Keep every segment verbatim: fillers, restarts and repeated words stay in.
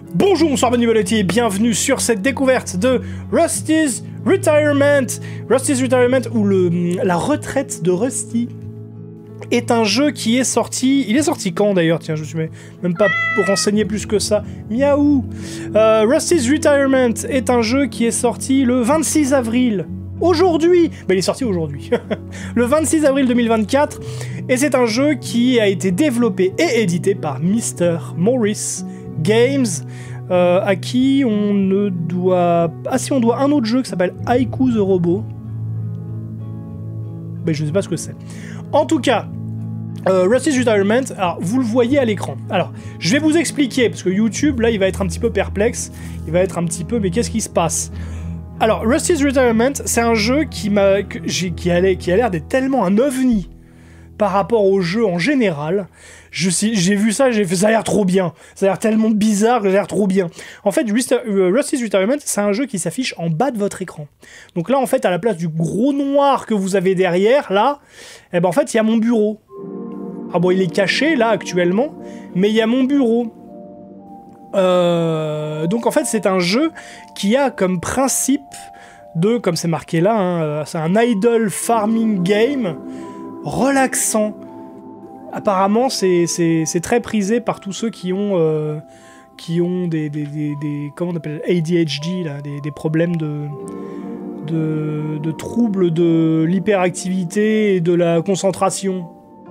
Bonjour, bonsoir, Benuvolati et bienvenue sur cette découverte de Rusty's Retirement. Rusty's Retirement, ou le, la retraite de Rusty, est un jeu qui est sorti... Il est sorti quand d'ailleurs? Tiens, je me suis même pas renseigné plus que ça. Miaou euh, Rusty's Retirement est un jeu qui est sorti le vingt-six avril. Aujourd'hui! Bah, il est sorti aujourd'hui. Le vingt-six avril deux mille vingt-quatre. Et c'est un jeu qui a été développé et édité par Mister Morris Games, euh, à qui on ne doit... Ah si, on doit un autre jeu qui s'appelle Haiku the Robot. Mais je ne sais pas ce que c'est. En tout cas, euh, Rusty's Retirement, alors vous le voyez à l'écran. Alors, je vais vous expliquer, parce que YouTube, là, il va être un petit peu perplexe. Il va être un petit peu, mais qu'est-ce qui se passe? Alors, Rusty's Retirement, c'est un jeu qui m'a, qui a, qui a l'air d'être tellement un ovni par rapport au jeu en général. Je, j'ai vu ça, j'ai fait, ça a l'air trop bien. Ça a l'air tellement bizarre que ça a l'air trop bien. En fait, Rusty's Retirement, c'est un jeu qui s'affiche en bas de votre écran. Donc là, en fait, à la place du gros noir que vous avez derrière, là, eh ben, en fait, il y a mon bureau. Ah bon, il est caché, là, actuellement, mais il y a mon bureau. Euh, donc, en fait, c'est un jeu qui a comme principe de, comme c'est marqué là, hein, c'est un idle farming game relaxant. Apparemment, c'est très prisé par tous ceux qui ont, euh, qui ont des, des, des, des... Comment on appelle? A D H D, là, des, des problèmes de, de, de troubles de l'hyperactivité et de la concentration.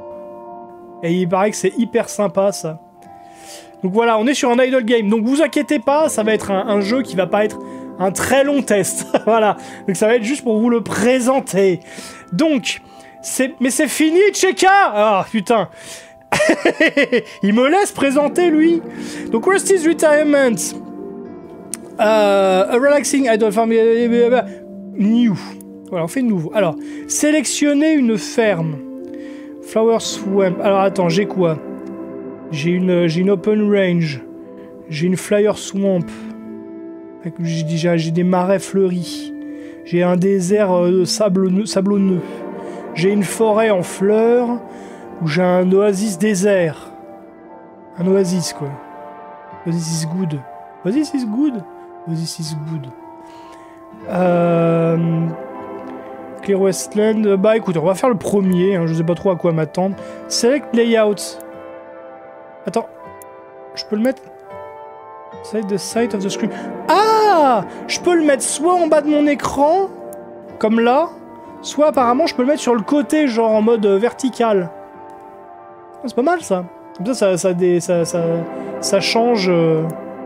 Et il paraît que c'est hyper sympa, ça. Donc voilà, on est sur un idle game. Donc vous inquiétez pas, ça va être un, un jeu qui va pas être un très long test. Voilà. Donc ça va être juste pour vous le présenter. Donc... Mais c'est fini, Cheka! Ah, putain. Il me laisse présenter, lui. Donc, Rusty's Retirement. Uh, a relaxing idle farm. New. Voilà, on fait nouveau. Alors, sélectionnez une ferme. Flower Swamp. Alors, attends, j'ai quoi? J'ai une, j'ai une open range. J'ai une Flyer Swamp. J'ai des marais fleuris. J'ai un désert euh, sablonneux. sablonneux. J'ai une forêt en fleurs, ou j'ai un oasis désert. Un oasis, quoi. Oasis is good. Oasis is good. Oasis is good. Euh... Clear Westland. Bah écoute, on va faire le premier, hein, je sais pas trop à quoi m'attendre. Select Layout. Attends. Je peux le mettre... Select the side of the screen. Ah! Je peux le mettre soit en bas de mon écran, comme là, soit apparemment je peux le mettre sur le côté, genre en mode euh, vertical. Ah, c'est pas mal ça. Comme ça, ça, ça, dé, ça, ça, ça change. Euh,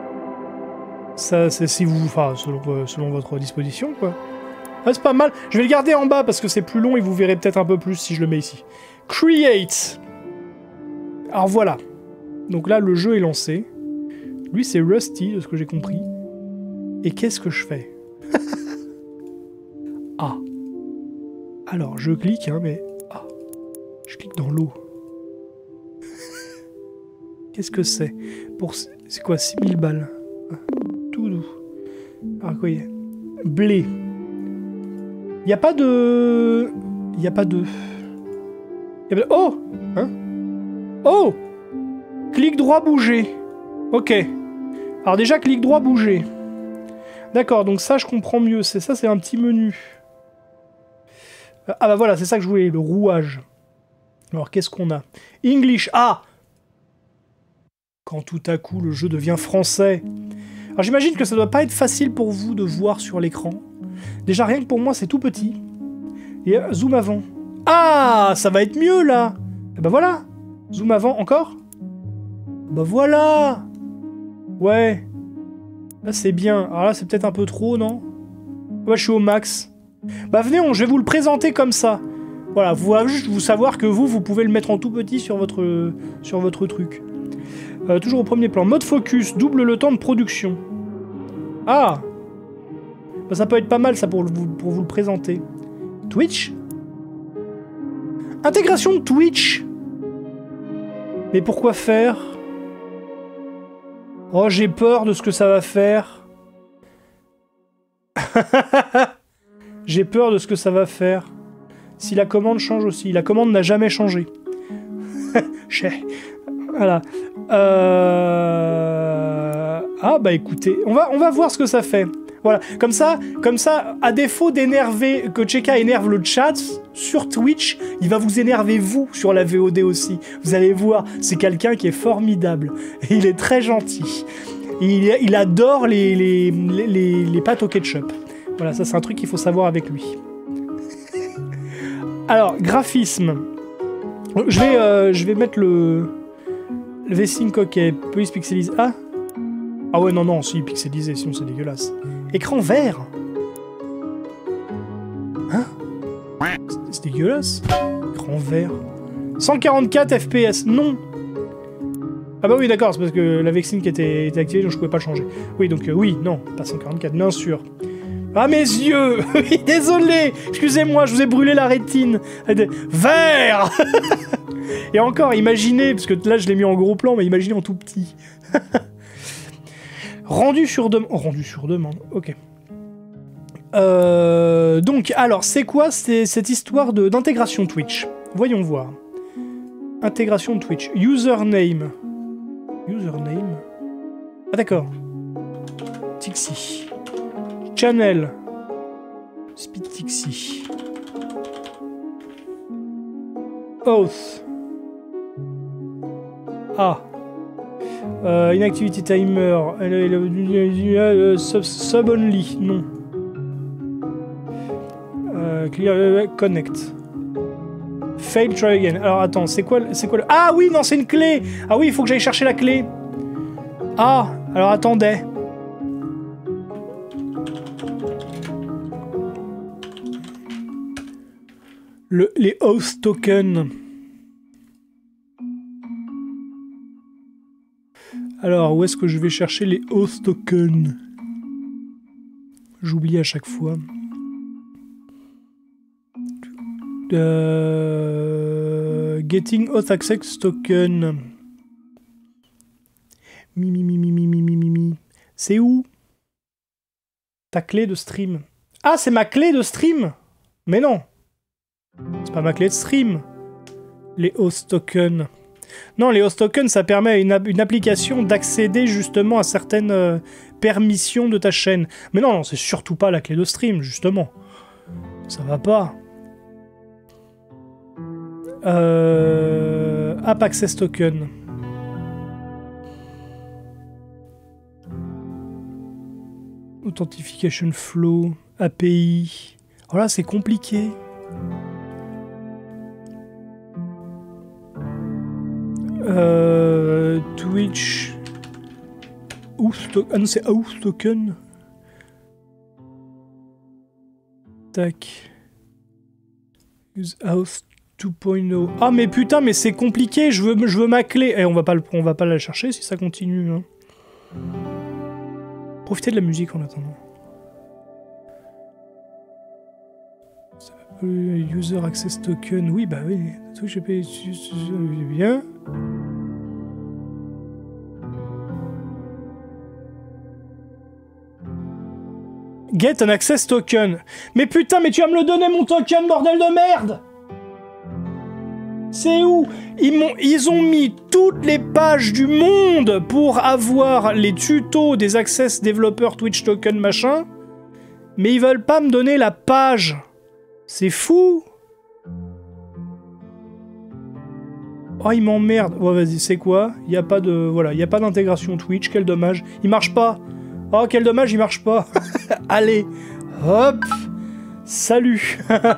ça, c'est si vous, enfin, selon, euh, selon votre disposition, quoi. Ah, c'est pas mal. Je vais le garder en bas parce que c'est plus long et vous verrez peut-être un peu plus si je le mets ici. Create. Alors voilà. Donc là, le jeu est lancé. Lui, c'est Rusty, de ce que j'ai compris. Et qu'est-ce que je fais? Ah. Alors, je clique, hein, mais... Ah, je clique dans l'eau. Qu'est-ce que c'est? Pour... C'est quoi, six mille balles? Tout doux. Alors, quoi, y a... Blé. Il n'y a pas de... Il n'y a pas de... Y a pas de... Oh! Hein? Oh! Clic droit, bouger. Ok. Alors déjà, clic droit, bouger. D'accord, donc ça, je comprends mieux. C'est ça, c'est un petit menu. Ah bah voilà, c'est ça que je voulais, le rouage. Alors, qu'est-ce qu'on a? English, ah! Quand tout à coup, le jeu devient français. Alors, j'imagine que ça doit pas être facile pour vous de voir sur l'écran. Déjà, rien que pour moi, c'est tout petit. Et euh, zoom avant. Ah! Ça va être mieux, là! Et bah voilà! Zoom avant, encore? Bah voilà! Ouais. Là, c'est bien. Alors là, c'est peut-être un peu trop, non? Moi, je suis au max. Bah venez, on, je vais vous le présenter comme ça. Voilà, vous juste vous savoir que vous, vous pouvez le mettre en tout petit sur votre, sur votre truc. Euh, toujours au premier plan. Mode focus, double le temps de production. Ah! Bah, ça peut être pas mal, ça, pour vous, pour vous le présenter. Twitch? Intégration de Twitch! Mais pourquoi faire? Oh, j'ai peur de ce que ça va faire. J'ai peur de ce que ça va faire. Si la commande change aussi. La commande n'a jamais changé. Voilà. Euh... Ah bah écoutez, on va, on va voir ce que ça fait. Voilà, comme ça, comme ça, à défaut d'énerver, que Cheka énerve le chat, sur Twitch, il va vous énerver vous sur la V O D aussi. Vous allez voir, c'est quelqu'un qui est formidable. Et il est très gentil. Et il, il adore les, les, les, les, les pâtes au ketchup. Voilà, ça c'est un truc qu'il faut savoir avec lui. Alors, graphisme. Je vais, euh, je vais mettre le... Le V-Sync, ok. Police pixelise. Ah Ah ouais, non, non, si, pixelisé, sinon c'est dégueulasse. Écran vert. Hein? C'est dégueulasse. Écran vert. cent quarante-quatre F P S, non. Ah bah oui, d'accord, c'est parce que la V-Sync était, était activée, donc je pouvais pas le changer. Oui, donc euh, oui, non, pas cent quarante-quatre, bien sûr. Ah, mes yeux. Oui, désolé. Excusez-moi, je vous ai brûlé la rétine. Vert. Et encore, imaginez, parce que là, je l'ai mis en gros plan, mais imaginez en tout petit. Rendu sur demande. Oh, rendu sur demande, ok. Euh, donc, alors, c'est quoi c'est cette histoire de d'intégration Twitch? Voyons voir. Intégration Twitch. Username. Username. Ah, d'accord. Tixi. Channel. Speed Tixi. Oath. Ah. Euh, inactivity timer. Euh, sub, sub only. Non. Euh, clear. Euh, connect. Fail, try again. Alors attends, c'est quoi, c'est quoi le... Ah oui, non, c'est une clé. Ah oui, il faut que j'aille chercher la clé. Ah, alors attendez. Le, les host tokens. Alors, où est-ce que je vais chercher les host tokens? J'oublie à chaque fois. Euh... Getting auth access token. Mi mi mi mi mi mi mi mi mi. C'est où? Ta clé de stream. Ah, c'est ma clé de stream? Mais non. C'est pas ma clé de stream. Les host tokens. Non, les host tokens, ça permet à une, une application d'accéder justement à certaines euh, permissions de ta chaîne. Mais non, non, c'est surtout pas la clé de stream, justement. Ça va pas. Euh... App Access Token. Authentification Flow. A P I. Oh là, c'est compliqué. Euh, Twitch. Host, ah non, c'est Host Token. Tac. Use Host deux point zéro. Ah mais putain, mais c'est compliqué. Je veux, je veux ma clé. Eh, on va pas, le, on va pas la chercher si ça continue. Hein. Profitez de la musique en attendant. User Access Token. Oui, bah oui. Twitch A P I. Bien. Get an access token. Mais putain, mais tu vas me le donner mon token, bordel de merde! C'est où? Ils, m'ont, ils ont mis toutes les pages du monde pour avoir les tutos des access développeurs Twitch token machin, mais ils veulent pas me donner la page. C'est fou! Oh, il m'emmerde. Ouais, vas-y, c'est quoi? Il y a pas de, voilà, il y a pas d'intégration Twitch. Quel dommage. Il marche pas. Oh, quel dommage, il marche pas. Allez, hop, salut.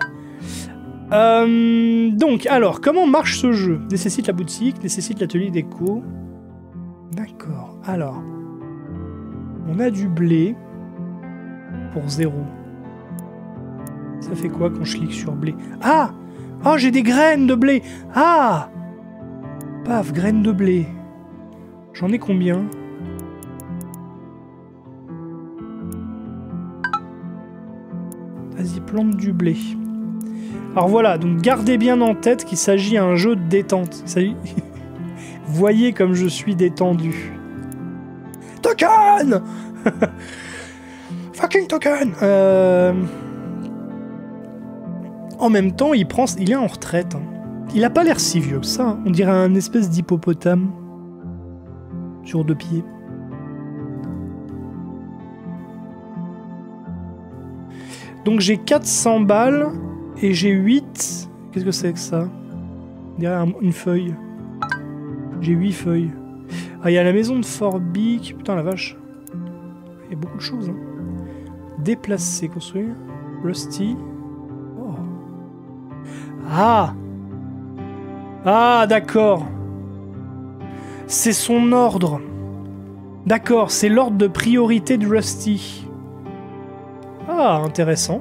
euh, donc, alors, comment marche ce jeu? Nécessite la boutique, nécessite l'atelier déco. D'accord. Alors, on a du blé pour zéro. Ça fait quoi quand je clique sur blé? Ah! Oh, j'ai des graines de blé. Ah! Paf, graines de blé. J'en ai combien? Vas-y, plante du blé. Alors voilà, donc gardez bien en tête qu'il s'agit d'un jeu de détente. Salut. Voyez comme je suis détendu. Token. Fucking token. Euh... En même temps, il prend, il est en retraite. Hein. Il a pas l'air si vieux que ça. Hein. On dirait un espèce d'hippopotame sur deux pieds. Donc j'ai quatre cents balles et j'ai huit... Qu'est-ce que c'est que ça? Derrière une feuille. J'ai huit feuilles. Ah, il y a la maison de Forbic. Putain, la vache. Il y a beaucoup de choses. Hein. Déplacer, construire. Rusty. Oh. Ah! Ah, d'accord. C'est son ordre. D'accord, c'est l'ordre de priorité de Rusty. Ah, intéressant.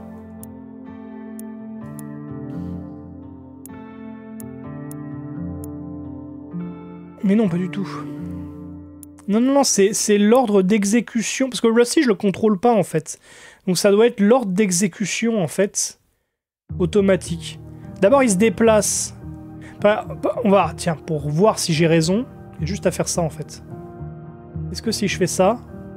Mais non, pas du tout. Non, non, non, c'est l'ordre d'exécution. Parce que Rusty, je le contrôle pas, en fait. Donc ça doit être l'ordre d'exécution, en fait, automatique. D'abord, il se déplace. Enfin, on va, tiens, pour voir si j'ai raison, il y a juste à faire ça, en fait. Est-ce que si je fais ça...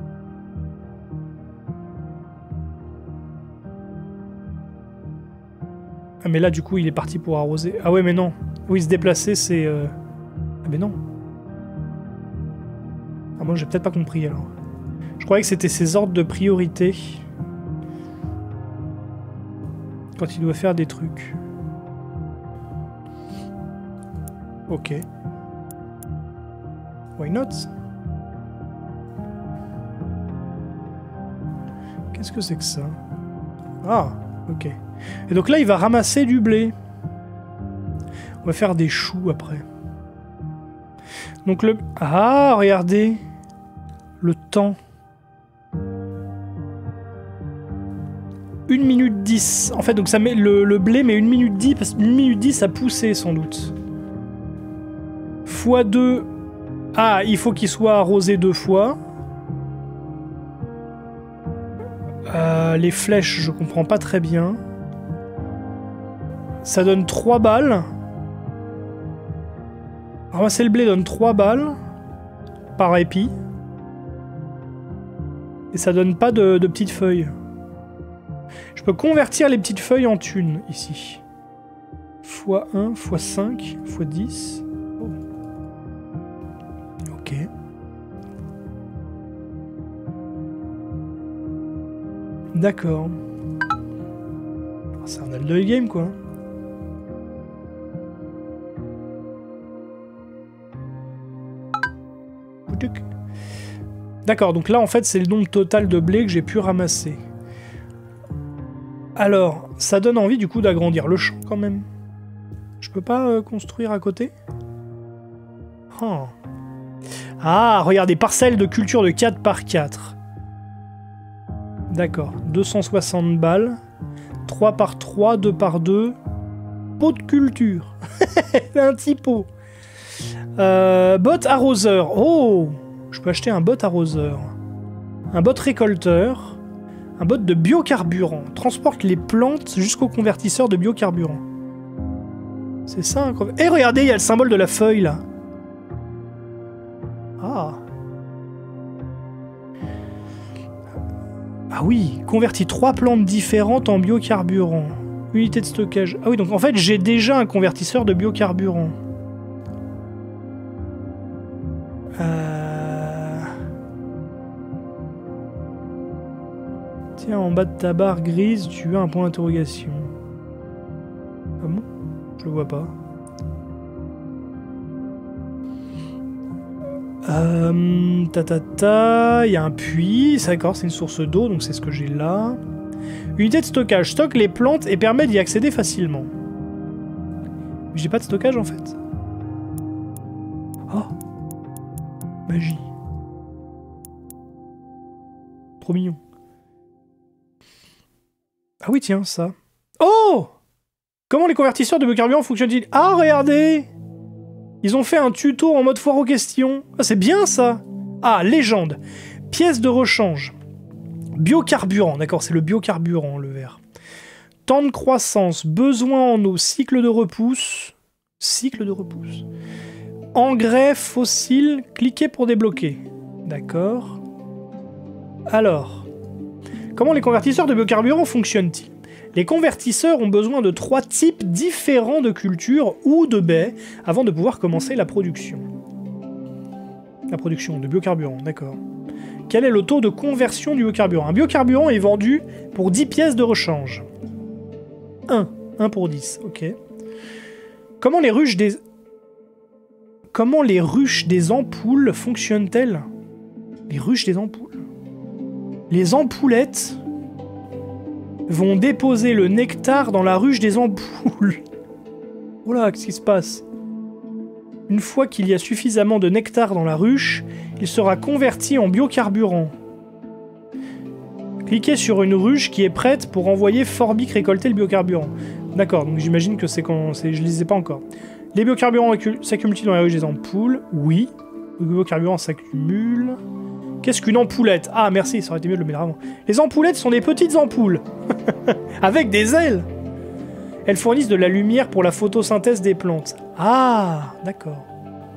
Ah, mais là, du coup, il est parti pour arroser. Ah ouais, mais non. Oui, se déplacer, c'est... Euh... Ah, mais non. Ah, moi, j'ai peut-être pas compris, alors. Je croyais que c'était ses ordres de priorité. Quand il doit faire des trucs. Ok. Why not? Qu'est-ce que c'est que ça? Ah, ok. Et donc là, il va ramasser du blé. On va faire des choux après. Donc le... Ah, regardez. Le temps. une minute dix. En fait, donc ça met le, le blé met une minute dix, parce qu'une minute dix, ça poussait sans doute. fois deux. Ah, il faut qu'il soit arrosé deux fois. Euh, les flèches, je comprends pas très bien. Ça donne trois balles. Ramasser le blé donne trois balles par épi. Et ça donne pas de, de petites feuilles. Je peux convertir les petites feuilles en thunes, ici. fois un, fois cinq, fois dix. Oh. Ok. D'accord. C'est un Aldeuil game, quoi. D'accord, donc là, en fait, c'est le nombre total de blé que j'ai pu ramasser. Alors, ça donne envie, du coup, d'agrandir le champ, quand même. Je peux pas euh, construire à côté? Oh. Ah, regardez, parcelle de culture de quatre par quatre. D'accord, deux cent soixante balles. trois par trois, deux par deux. Pot de culture. Un petit pot. Euh, bot arroseur. Oh! Je peux acheter un bot arroseur. Un bot récolteur. Un bot de biocarburant. Transporte les plantes jusqu'au convertisseur de biocarburant. C'est ça, incroyable. Et regardez, il y a le symbole de la feuille, là. Ah. Ah oui, convertit trois plantes différentes en biocarburant. Unité de stockage. Ah oui, donc en fait, j'ai déjà un convertisseur de biocarburant. Euh... Tiens, en bas de ta barre grise, tu as un point d'interrogation. Ah bon? Je le vois pas. Euh, ta ta ta, il y a un puits, d'accord, c'est une source d'eau, donc c'est ce que j'ai là. Unité de stockage, stocke les plantes et permet d'y accéder facilement. J'ai pas de stockage en fait. Oh, magie. Trop mignon. Ah oui, tiens, ça. Oh! Comment les convertisseurs de biocarburant fonctionnent-ils? Ah, regardez! Ils ont fait un tuto en mode foire aux questions. Ah, c'est bien, ça! Ah, légende. Pièce de rechange. Biocarburant. D'accord, c'est le biocarburant, le vert. Temps de croissance. Besoin en eau. Cycle de repousse. Cycle de repousse. Engrais fossile. Cliquez pour débloquer. D'accord. Alors. Comment les convertisseurs de biocarburant fonctionnent-ils? Les convertisseurs ont besoin de trois types différents de cultures ou de baies avant de pouvoir commencer la production. La production de biocarburant, d'accord. Quel est le taux de conversion du biocarburant? Un biocarburant est vendu pour dix pièces de rechange. un. un pour dix, ok. Comment les ruches des... Comment les ruches des ampoules fonctionnent-elles? Les ruches des ampoules. Les ampoulettes vont déposer le nectar dans la ruche des ampoules. Oh là, qu'est-ce qui se passe? Une fois qu'il y a suffisamment de nectar dans la ruche, il sera converti en biocarburant. Cliquez sur une ruche qui est prête pour envoyer Forbic récolter le biocarburant. D'accord, donc j'imagine que c'est quand... je ne les ai pas encore. Les biocarburants s'accumulent dans la ruche des ampoules. Oui. Le biocarburant s'accumule. Qu'est-ce qu'une ampoulette? Ah, merci, ça aurait été mieux de le mettre avant. Les ampoulettes sont des petites ampoules. Avec des ailes. Elles fournissent de la lumière pour la photosynthèse des plantes. Ah, d'accord.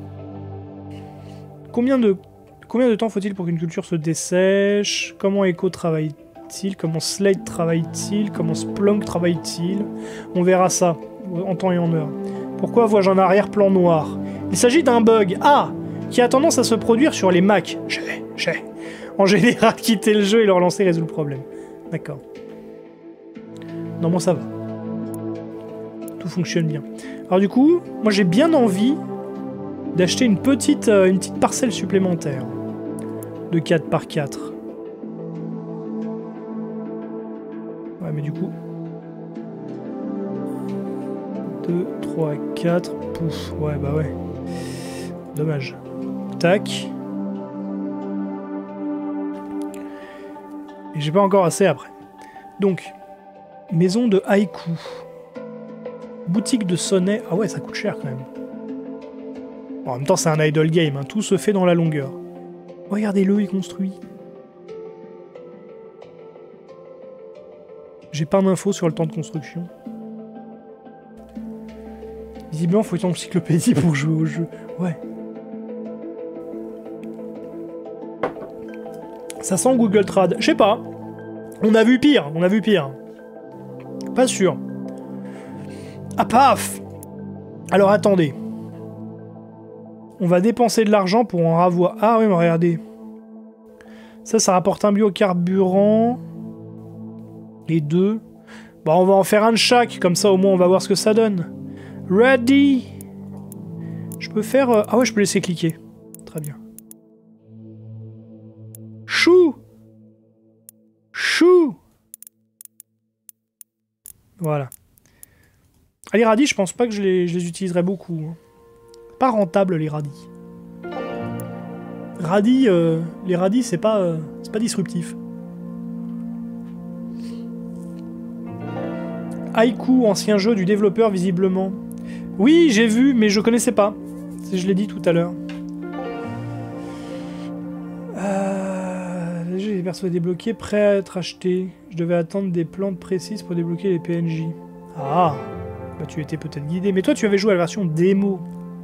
Combien de... Combien de temps faut-il pour qu'une culture se dessèche? Comment Echo travaille-t-il? Comment Slate travaille-t-il? Comment Splunk travaille-t-il? On verra ça, en temps et en heure. Pourquoi vois-je un arrière-plan noir? Il s'agit d'un bug. Ah, qui a tendance à se produire sur les Mac. J'ai, j'ai. En général, quitter le jeu et le relancer résout le problème. D'accord. Non, bon, ça va. Tout fonctionne bien. Alors du coup, moi j'ai bien envie d'acheter une petite, euh, une petite parcelle supplémentaire. De quatre par quatre. Ouais, mais du coup... deux, trois, quatre... Pouf, ouais, bah ouais. Dommage. Tac. Et j'ai pas encore assez après. Donc, maison de haïku. Boutique de sonnet. Ah ouais, ça coûte cher quand même. Bon, en même temps, c'est un idle game. Hein. Tout se fait dans la longueur. Regardez-le, il construit. J'ai pas d'infos sur le temps de construction. Visiblement, faut être encyclopédie pour jouer au jeu. Ouais. Ça sent Google Trad. Je sais pas. On a vu pire. On a vu pire. Pas sûr. Ah paf! Alors attendez. On va dépenser de l'argent pour en avoir... Ah oui, mais regardez. Ça, ça rapporte un biocarburant. Les deux. Bon, on va en faire un de chaque. Comme ça, au moins, on va voir ce que ça donne. Ready! Je peux faire... Euh... Ah ouais, je peux laisser cliquer. Très bien. Chou! Chou! Voilà. Ah, les radis, je pense pas que je les, je les utiliserai beaucoup. Hein. Pas rentable, les radis. Radis, euh, les radis, c'est pas, euh, c'est pas disruptif. Haïku, ancien jeu du développeur, visiblement. Oui, j'ai vu, mais je connaissais pas. Je l'ai dit tout à l'heure. Euh, le jeu est perso débloqué, prêt à être acheté. Je devais attendre des plantes précises pour débloquer les P N J. Ah, bah tu étais peut-être guidé. Mais toi, tu avais joué à la version démo.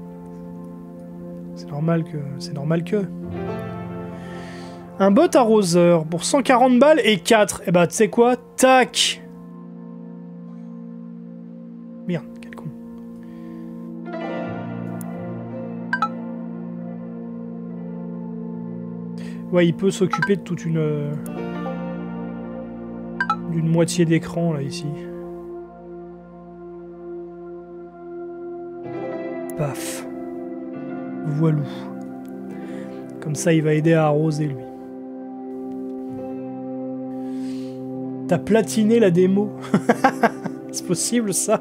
C'est normal que... C'est normal que... Un bot arroseur pour cent quarante balles et quatre. Et bah, tu sais quoi? Tac! Merde, quel con. Ouais, il peut s'occuper de toute une... Euh, d'une moitié d'écran, là, ici. Paf. Voilou. Comme ça, il va aider à arroser, lui. T'as platiné la démo. C'est possible, ça?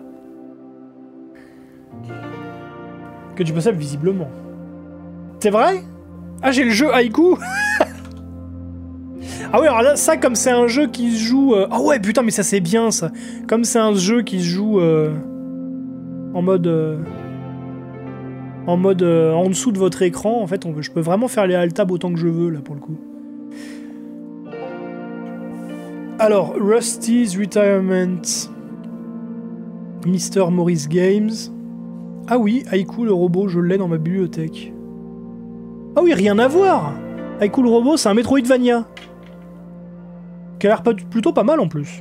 Que tu peux ça, visiblement. C'est vrai? Ah, j'ai le jeu Haïku. Ah ouais, alors là, ça, comme c'est un jeu qui se joue... Euh... Ah ouais, putain, mais ça, c'est bien, ça. Comme c'est un jeu qui se joue euh... en mode... Euh... En mode euh, en dessous de votre écran, en fait, on veut, je peux vraiment faire les alt-tab autant que je veux, là, pour le coup. Alors, Rusty's Retirement. Mister Morris Games. Ah oui, Haïku le robot, je l'ai dans ma bibliothèque. Ah oui, rien à voir! Haïku le robot, c'est un Metroidvania. Qui a l'air pas, plutôt pas mal, en plus.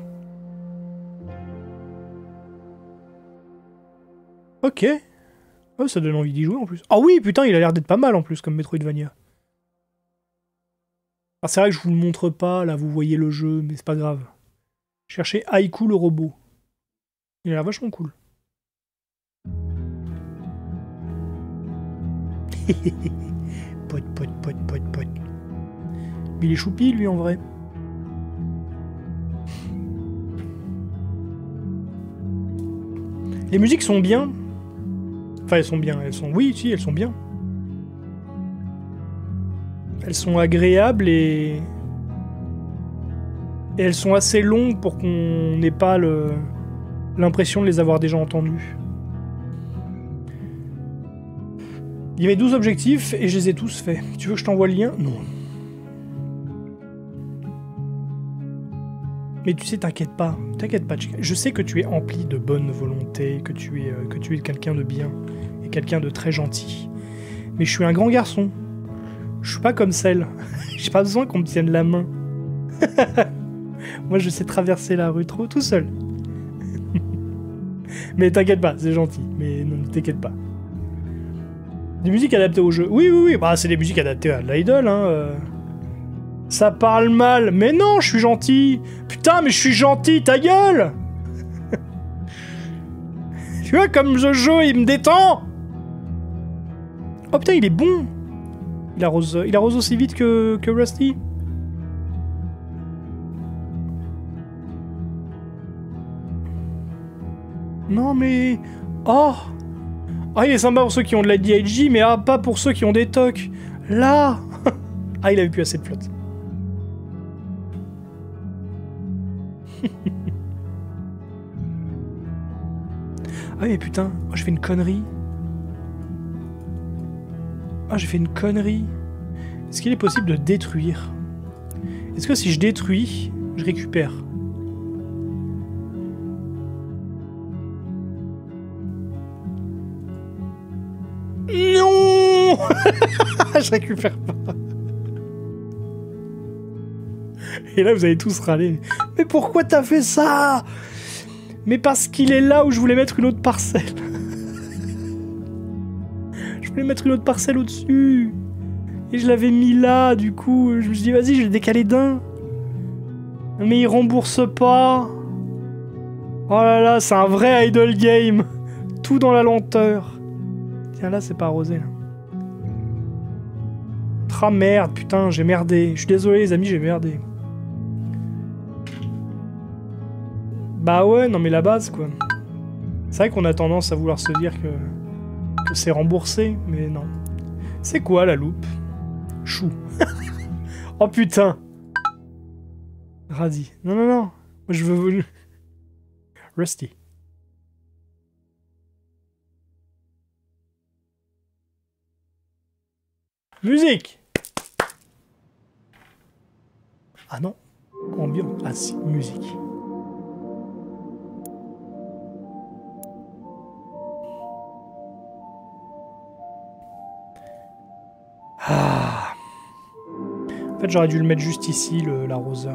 Ok. Oh, ça donne envie d'y jouer en plus. Ah oui, putain, il a l'air d'être pas mal en plus comme Metroidvania. Ah, c'est vrai que je vous le montre pas, là, vous voyez le jeu, mais c'est pas grave. Cherchez Haiku le robot. Il a l'air vachement cool. Pote, pote, pote, pote, pote. Mais il est choupi, lui, en vrai. Les musiques sont bien. Enfin, elles sont bien. Elles sont... Oui, si, elles sont bien. Elles sont agréables et... Et elles sont assez longues pour qu'on n'ait pas le... l'impression de les avoir déjà entendues. Il y avait douze objectifs et je les ai tous faits. Tu veux que je t'envoie le lien? Non. Mais tu sais, t'inquiète pas. T'inquiète pas, Chica. Je sais que tu es empli de bonne volonté, que tu es, euh, que tu es quelqu'un de bien et quelqu'un de très gentil. Mais je suis un grand garçon. Je suis pas comme celle. J'ai pas besoin qu'on me tienne la main. Moi, je sais traverser la rue trop tout seul. Mais t'inquiète pas, c'est gentil. Mais non, ne t'inquiète pas. Des musiques adaptées au jeu. Oui, oui, oui. Bah, c'est des musiques adaptées à l'idol, hein. Euh... Ça parle mal. Mais non, je suis gentil. Putain, mais je suis gentil, ta gueule. Tu vois, comme ce jeu, il me détend. Oh putain, il est bon. Il arrose, il arrose aussi vite que, que Rusty. Non, mais... Oh. Ah, il est sympa pour ceux qui ont de la D H G, mais ah, pas pour ceux qui ont des tocs. Là. Ah, il avait plus assez de flotte. Ah mais putain, oh, j'ai fait une connerie. Ah, j'ai fait une connerie. Est-ce qu'il est possible de détruire? Est-ce que si je détruis, je récupère? Non. Je récupère pas. Et là, vous allez tous râler. Mais pourquoi t'as fait ça? Mais parce qu'il est là où je voulais mettre une autre parcelle. Je voulais mettre une autre parcelle au-dessus. Et je l'avais mis là, du coup. Je me suis dit, vas-y, je vais le décaler d'un. Mais il rembourse pas. Oh là là, c'est un vrai idle game. Tout dans la lenteur. Tiens, là, c'est pas arrosé, là. Ah merde, putain, j'ai merdé. Je suis désolé, les amis, j'ai merdé. Bah ouais, non mais la base, quoi. C'est vrai qu'on a tendance à vouloir se dire que, que c'est remboursé, mais non. C'est quoi, la loupe? Chou. Oh putain. Radis. Non, non, non. Moi, je veux... Rusty. Musique. Ah non. Ambiance. Ah si, musique. Ah. En fait, j'aurais dû le mettre juste ici, le, l'arroseur.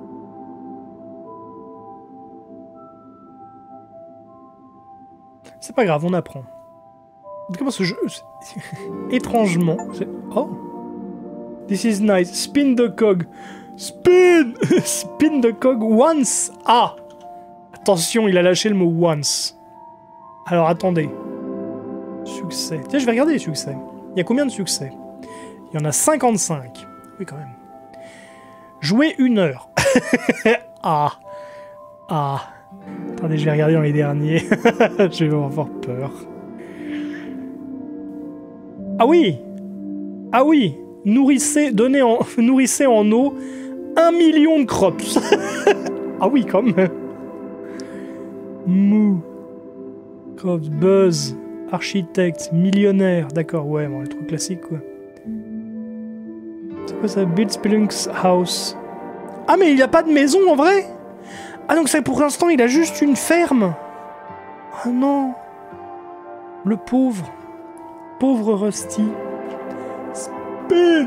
C'est pas grave, on apprend. Comment ce jeu... Étrangement... Oh. This is nice. Spin the cog. Spin. Spin the cog once. Ah. Attention, il a lâché le mot once. Alors, attendez. Succès. Tiens, je vais regarder les succès. Il y a combien de succès? Il y en a cinquante-cinq. Oui, quand même. Jouer une heure. Ah. Ah. Attendez, je vais regarder dans les derniers. Je vais avoir peur. Ah oui. Ah oui. Nourrissez, donnez en, nourrissez en eau un million de crops. Ah oui, quand même. Mou. Crops, buzz, architecte, millionnaire. D'accord, ouais, bon, les trucs classiques, quoi. C'est quoi ça? Build Spelunk's house. Ah, mais il n'y a pas de maison, en vrai? Ah, donc ça, pour l'instant, il a juste une ferme. Ah non. Le pauvre. Pauvre Rusty. Spin.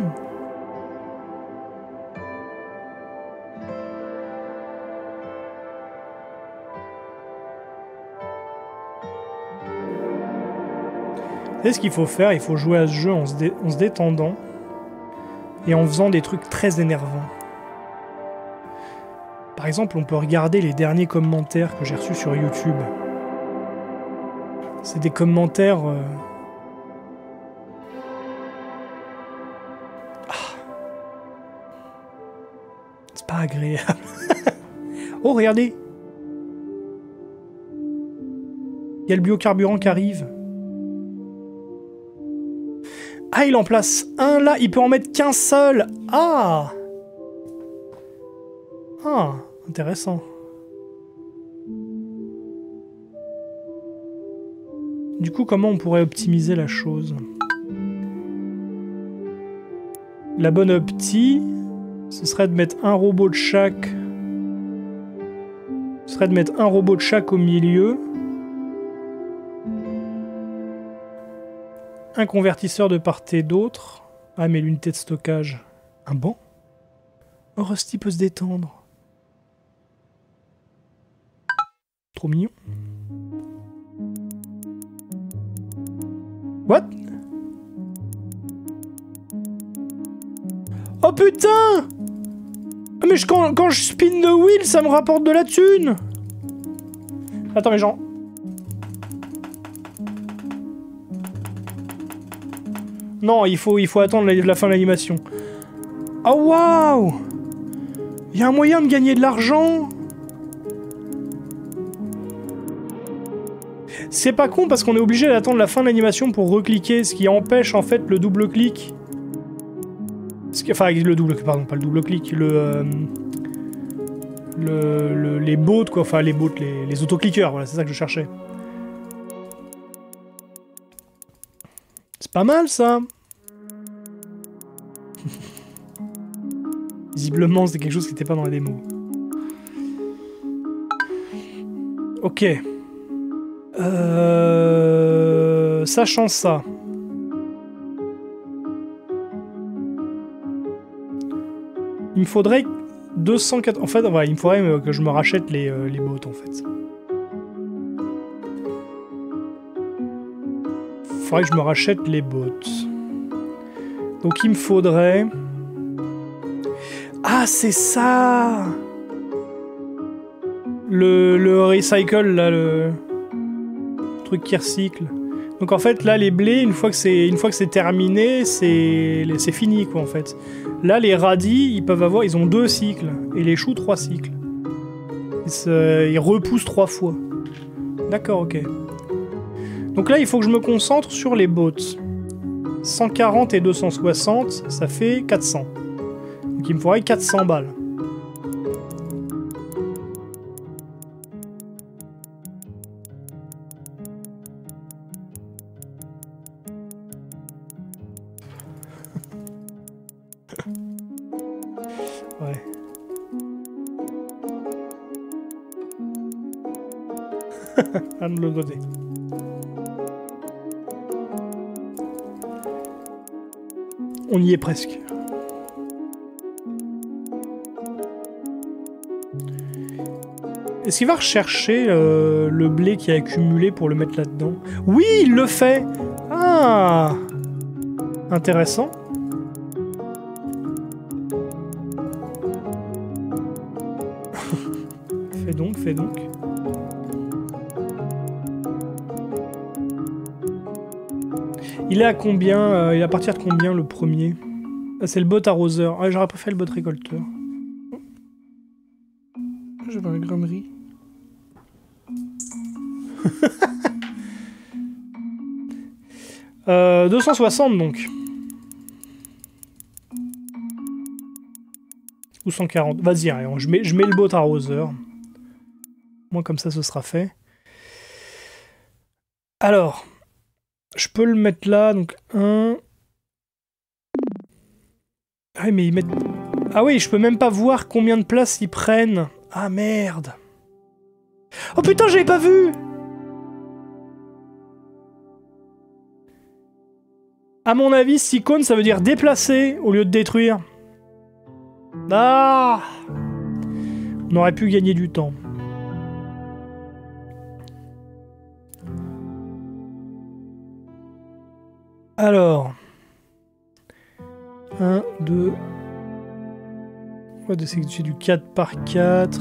Vous savez ce qu'il faut faire? Il faut jouer à ce jeu en se, dé en se détendant. et en faisant des trucs très énervants. Par exemple, on peut regarder les derniers commentaires que j'ai reçus sur YouTube. C'est des commentaires... Euh... Ah. C'est pas agréable. Oh, regardez! Il y a le biocarburant qui arrive. Ah, il en place un là, il peut en mettre qu'un seul. Ah! Ah, intéressant. Du coup, comment on pourrait optimiser la chose? La bonne opti, ce serait de mettre un robot de chaque. Ce serait de mettre un robot de chaque au milieu. Un convertisseur de part et d'autre. Ah, mais l'unité de stockage. Un banc? Oh, Rusty peut se détendre. Trop mignon. What? Oh putain! Ah, mais je, quand, quand je spin the wheel, ça me rapporte de la thune! Attends, mais genre... Non, il faut, il faut attendre la, la fin de l'animation. Oh waouh! Il y a un moyen de gagner de l'argent? C'est pas con parce qu'on est obligé d'attendre la fin de l'animation pour recliquer, ce qui empêche en fait le double clic. Ce qui, enfin, le double, pardon, pas le double clic, le, euh, le, le les bots quoi, enfin les bots, les, les autocliqueurs, voilà, c'est ça que je cherchais. C'est pas mal ça. Visiblement, c'est quelque chose qui n'était pas dans la démo. Ok. Euh... Sachant ça. Il me faudrait deux cent quatre... En fait, ouais, il me faudrait que je me rachète les, euh, les bots, en fait. Il faudrait que je me rachète les bots. Donc il me faudrait... Ah, c'est ça! Le, le recycle, là, le truc qui recycle. Donc en fait, là, les blés, une fois que c'est une fois que c'est terminé, c'est c'est fini, quoi, en fait. Là, les radis, ils peuvent avoir... Ils ont deux cycles. Et les choux, trois cycles. Ils, se, ils repoussent trois fois. D'accord, ok. Donc là, il faut que je me concentre sur les bots. cent quarante et deux cent soixante, ça fait quatre cents. Donc il me faudrait quatre cents balles. Ouais. À de l'autre côté. On y est presque. Est-ce qu'il va rechercher euh, le blé qui a accumulé pour le mettre là-dedans? Oui, il le fait! Ah! Intéressant. Fais donc, fais donc. Il est à combien? euh, Il est à partir de combien le premier? Ah, c'est le bot arroseur. Ah, j'aurais préféré le bot récolteur. J'avais un grainerie. euh, deux cent soixante donc. Ou cent quarante. Vas-y, je mets, je mets le bot arroseur. Moi, comme ça, ce sera fait. Alors, je peux le mettre là, donc un... Ah mais ils mettent... Ah oui, je peux même pas voir combien de place ils prennent. Ah merde. Oh putain, j'avais pas vu! À mon avis, Cyclone, ça veut dire déplacer au lieu de détruire. Ah! On aurait pu gagner du temps. Alors... un, deux, Ouais, c'est du quatre par quatre.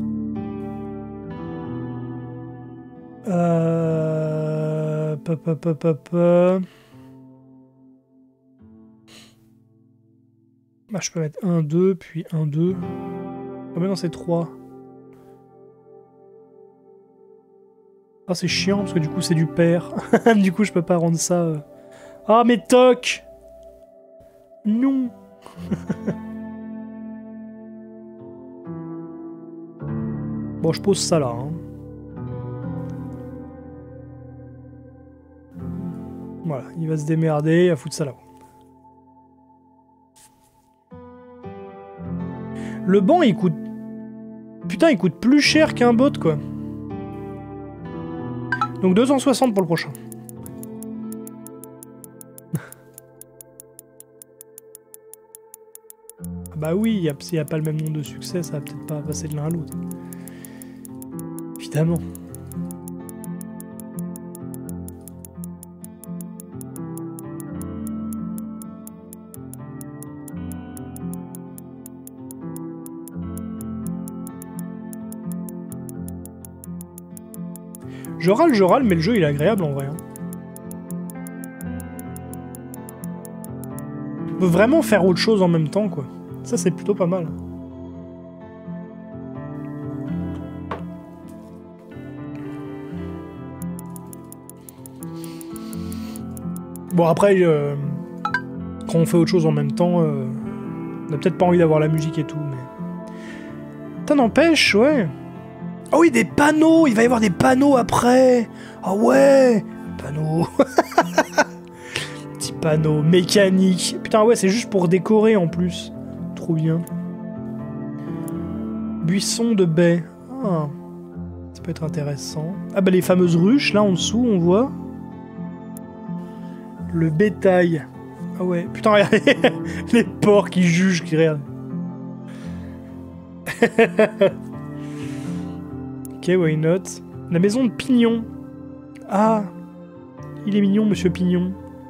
Euh... Pa, pa, pa, pa, pa. Ah, je peux mettre un, deux, puis un, deux. Ah mais non, c'est trois. Ah, c'est chiant, parce que du coup, c'est du pair. Du coup, je peux pas rendre ça... Euh... Ah, mais toc. Non. Bon, je pose ça là. Hein. Voilà, il va se démerder, il va foutre ça là. Le banc, il coûte... Putain, il coûte plus cher qu'un bot, quoi. Donc deux cent soixante pour le prochain. Bah oui, s'il n'y a pas le même nombre de succès, ça va peut-être pas passer de l'un à l'autre. Évidemment. Je râle, je râle, mais le jeu il est agréable en vrai. Hein. On peut vraiment faire autre chose en même temps, quoi. Ça, c'est plutôt pas mal. Bon, après, euh, quand on fait autre chose en même temps, euh, on a peut-être pas envie d'avoir la musique et tout, mais... Putain, n'empêche, ouais. Oh oui, des panneaux. Il va y avoir des panneaux après. Ah oh ouais, panneaux. Petit panneau mécanique. Putain, ouais, c'est juste pour décorer en plus. Trop bien. Buisson de baie. Ah, ça peut être intéressant. Ah bah les fameuses ruches, là en dessous, on voit. Le bétail. Ah ouais, putain, regardez. Les porcs qui jugent, qui regardent. Ok, why not? La maison de Pignon. Ah, il est mignon, monsieur Pignon.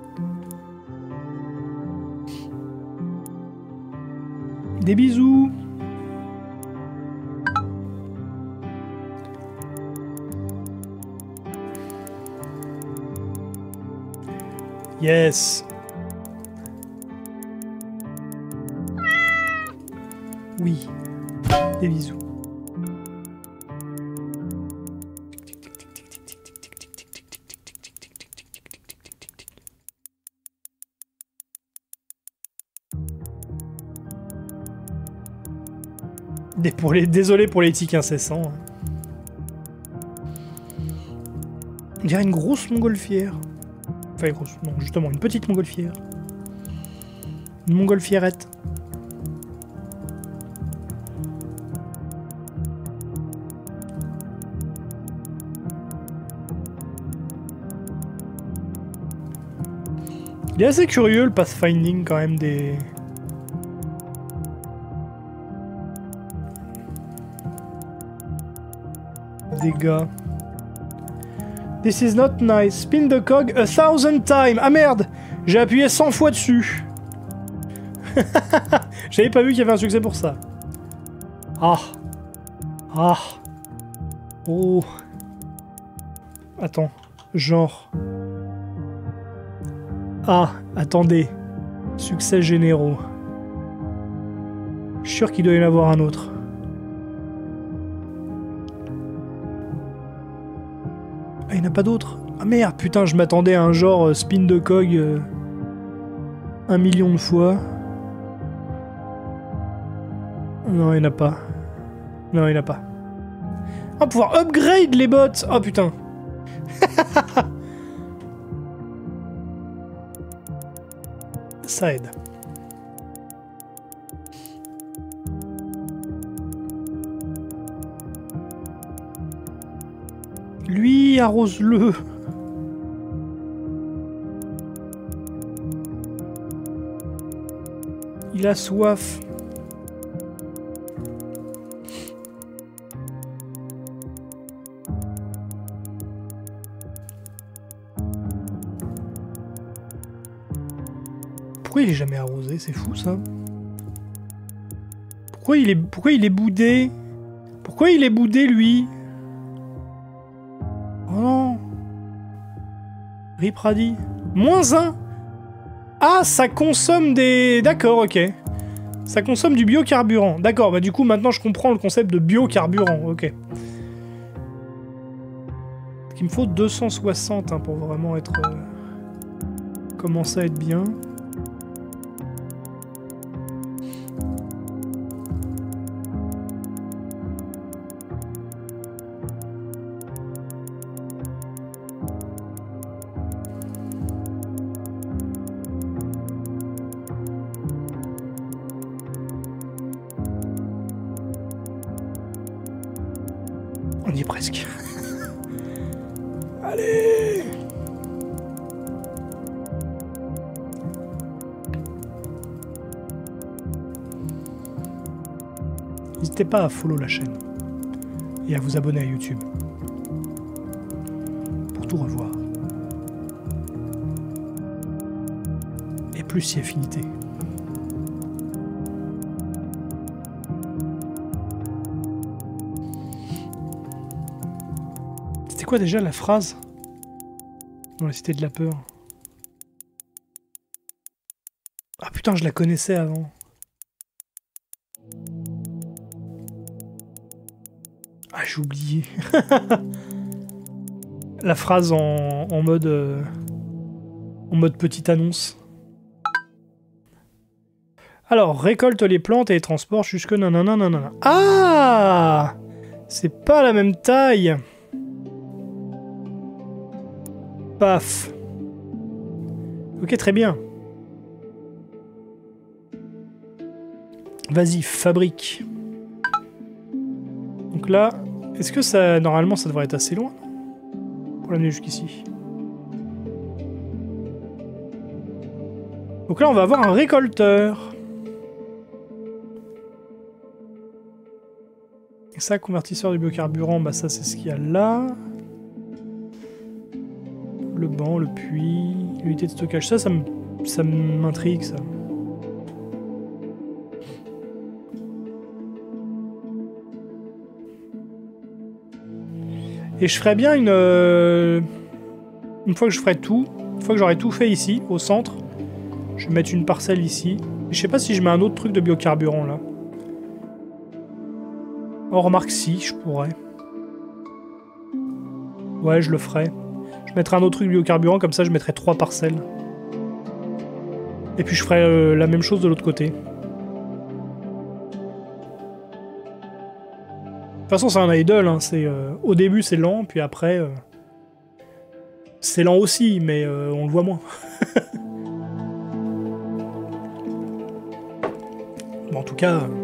Des bisous. Yes. Oui. Des bisous. Pour les... Désolé pour les tics incessants. On dirait une grosse montgolfière. Enfin, une grosse... Non, justement, une petite montgolfière. Une montgolfiérette. Il est assez curieux le pathfinding quand même des... des gars. This is not nice. Spin the cog a thousand times. Ah merde, j'ai appuyé cent fois dessus. J'avais pas vu qu'il y avait un succès pour ça. Ah. Ah. Oh. Attends. Genre. Ah, attendez. Succès généraux. Je suis sûr qu'il doit y en avoir un autre. Ah, il n'y en a pas d'autres. Ah merde, putain, je m'attendais à un genre euh, spin de cog euh, un million de fois. Non, il n'y en a pas. Non, il n'y en a pas. On va pouvoir upgrade les bots. Oh putain. Ça aide. Lui, arrose-le. Il a soif. Pourquoi il est jamais arrosé? C'est fou ça. Pourquoi il est, pourquoi il est boudé? Pourquoi il est boudé, lui? Oh non. Ripradi. Moins un. Ah, ça consomme des... D'accord, ok. Ça consomme du biocarburant. D'accord, bah du coup, maintenant, je comprends le concept de biocarburant. Ok. Il me faut deux cent soixante hein, pour vraiment être... Euh, commencer à être bien. On y est presque. Allez! N'hésitez pas à follow la chaîne et à vous abonner à YouTube pour tout revoir. Et plus si affinité. C'était quoi déjà la phrase dans la cité de la peur? Ah putain, je la connaissais avant. Ah, j'ai oublié. La phrase en, en mode... Euh, en mode petite annonce. Alors, récolte les plantes et les transporte jusque nanana nanana. Ah! C'est pas la même taille. Paf. Ok, très bien. Vas-y, fabrique. Donc là, est-ce que ça... Normalement, ça devrait être assez loin pour l'amener jusqu'ici. Donc là, on va avoir un récolteur. Et ça, convertisseur du biocarburant, bah ça, c'est ce qu'il y a là. Le banc, le puits, l'unité de stockage. Ça, ça m'intrigue, ça. Et je ferais bien une... Euh, une fois que je ferai tout, une fois que j'aurai tout fait ici, au centre, je vais mettre une parcelle ici. Et je sais pas si je mets un autre truc de biocarburant, là. Oh, remarque, si, je pourrais. Ouais, je le ferai. Je mettrai un autre truc de biocarburant, comme ça je mettrai trois parcelles. Et puis je ferai euh, la même chose de l'autre côté. De toute façon, c'est un idle, hein. C'est, euh, au début c'est lent, puis après... Euh, c'est lent aussi, mais euh, on le voit moins. Bon, en tout cas... Euh,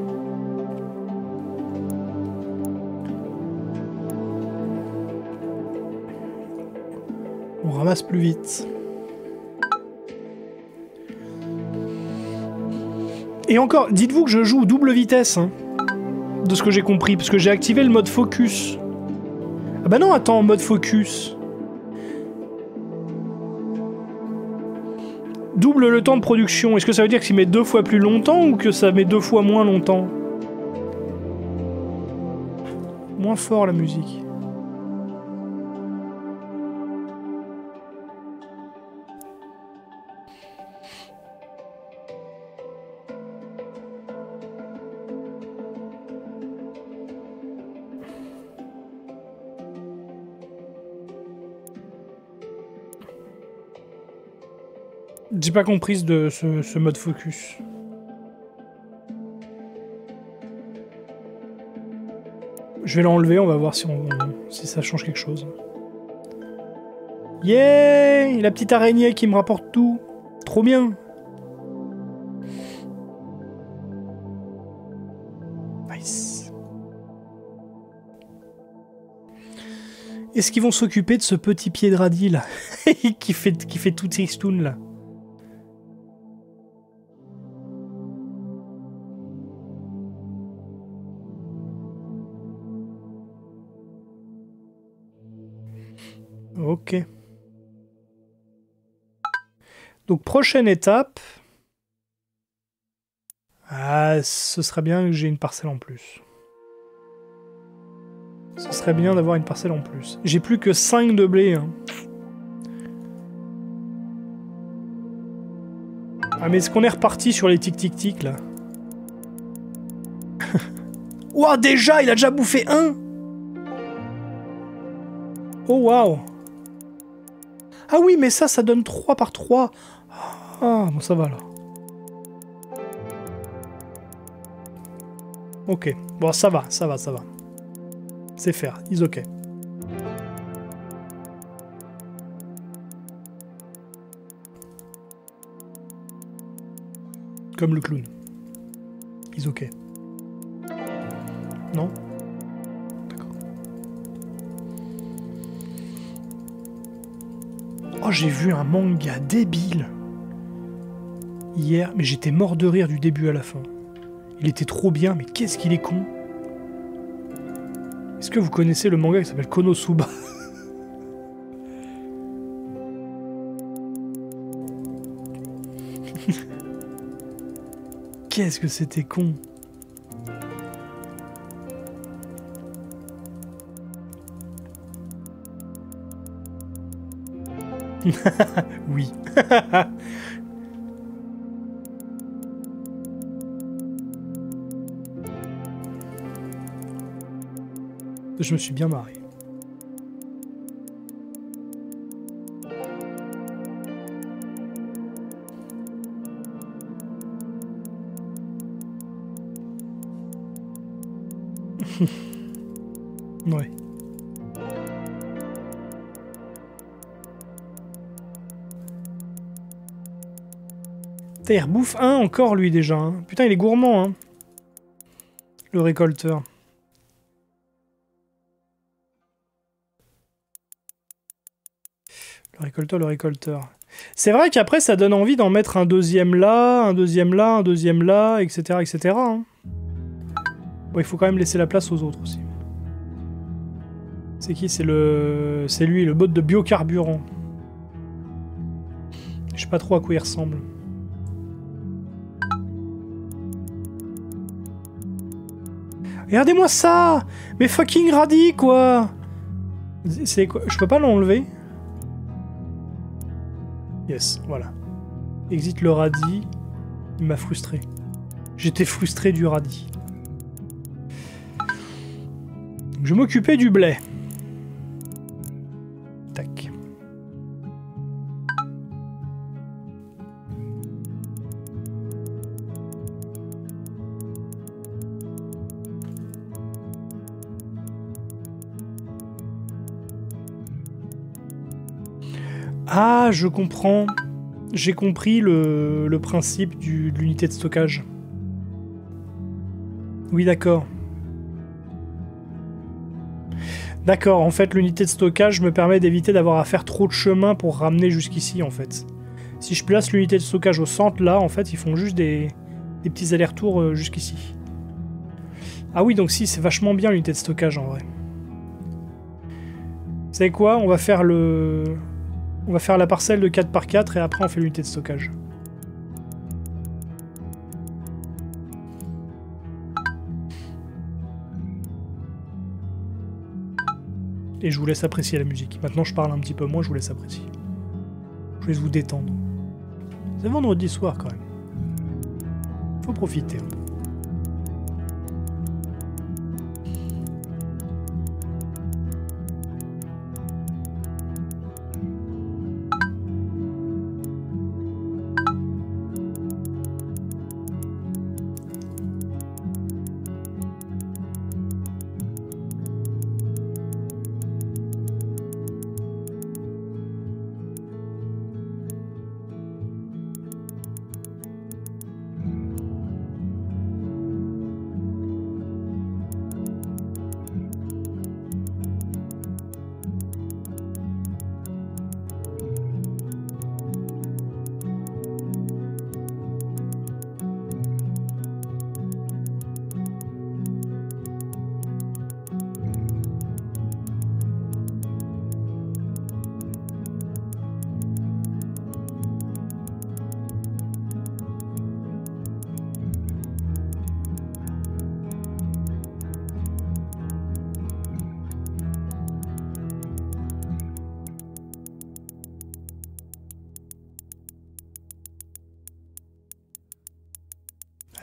on ramasse plus vite. Et encore, dites-vous que je joue double vitesse, hein. De ce que j'ai compris, parce que j'ai activé le mode focus. Ah bah non, attends, mode focus. Double le temps de production. Est-ce que ça veut dire que ça met deux fois plus longtemps ou que ça met deux fois moins longtemps? Moins fort la musique. J'ai pas compris de ce, ce mode focus. Je vais l'enlever, on va voir si, on, si ça change quelque chose. Yeah! La petite araignée qui me rapporte tout. Trop bien. Nice. Est-ce qu'ils vont s'occuper de ce petit pied de radis là qui fait, qui fait tout tristoun là? Ok. Donc prochaine étape. Ah, ce serait bien que j'ai une parcelle en plus. Ce serait bien d'avoir une parcelle en plus. J'ai plus que cinq de blé. Hein. Ah, mais est-ce qu'on est reparti sur les tic-tic-tic, là? Ouah, déjà, il a déjà bouffé un! Oh, waouh! Ah oui, mais ça, ça donne trois par trois. Ah, bon, ça va, là. Ok. Bon, ça va, ça va, ça va. C'est faire, is ok. Comme le clown. Is ok. Non? D'accord. Oh, j'ai vu un manga débile hier, mais j'étais mort de rire du début à la fin. Il était trop bien, mais qu'est-ce qu'il est con. Est-ce que vous connaissez le manga qui s'appelle Konosuba? Qu'est-ce que c'était con. Oui. Je me suis bien marré. Ouais. Putain, il rebouffe un encore lui déjà. Hein. Putain, il est gourmand. Hein. Le récolteur. Le récolteur, le récolteur. C'est vrai qu'après, ça donne envie d'en mettre un deuxième là, un deuxième là, un deuxième là, et cetera, et cetera. Hein. Bon, il faut quand même laisser la place aux autres aussi. C'est qui? C'est le... C'est lui, le bot de biocarburant. Je sais pas trop à quoi il ressemble. Regardez-moi ça! Mais fucking radis, quoi! C'est quoi? Je peux pas l'enlever? Yes, voilà. Exit le radis. Il m'a frustré. J'étais frustré du radis. Je m'occupais du blé. Tac. Ah, je comprends. J'ai compris le, le principe du, de l'unité de stockage. Oui, d'accord. D'accord, en fait, l'unité de stockage me permet d'éviter d'avoir à faire trop de chemin pour ramener jusqu'ici, en fait. Si je place l'unité de stockage au centre, là, en fait, ils font juste des, des petits allers-retours euh, jusqu'ici. Ah oui, donc si, c'est vachement bien l'unité de stockage, en vrai. Vous savez quoi? On va faire le... On va faire la parcelle de quatre par quatre et après on fait l'unité de stockage. Et je vous laisse apprécier la musique. Maintenant je parle un petit peu moins, je vous laisse apprécier. Je laisse vous détendre. C'est vendredi soir quand même. Faut profiter un peu.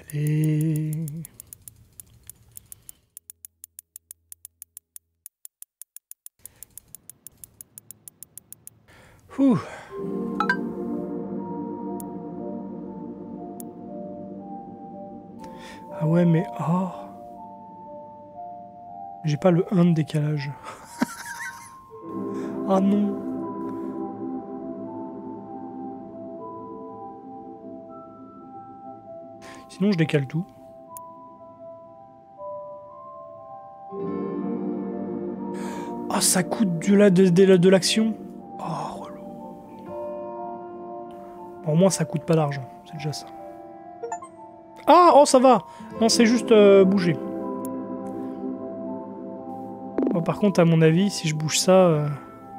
Allez. Ouh. Ah ouais, mais... Oh. J'ai pas le un de décalage. Ah non. Sinon, je décale tout. Ah, ça coûte de la de, de, de l'action. Oh, relou. Bon, au moins, ça coûte pas d'argent. C'est déjà ça. Ah, oh, ça va. Non, c'est juste euh, bouger. Bon, par contre, à mon avis, si je bouge ça... Euh...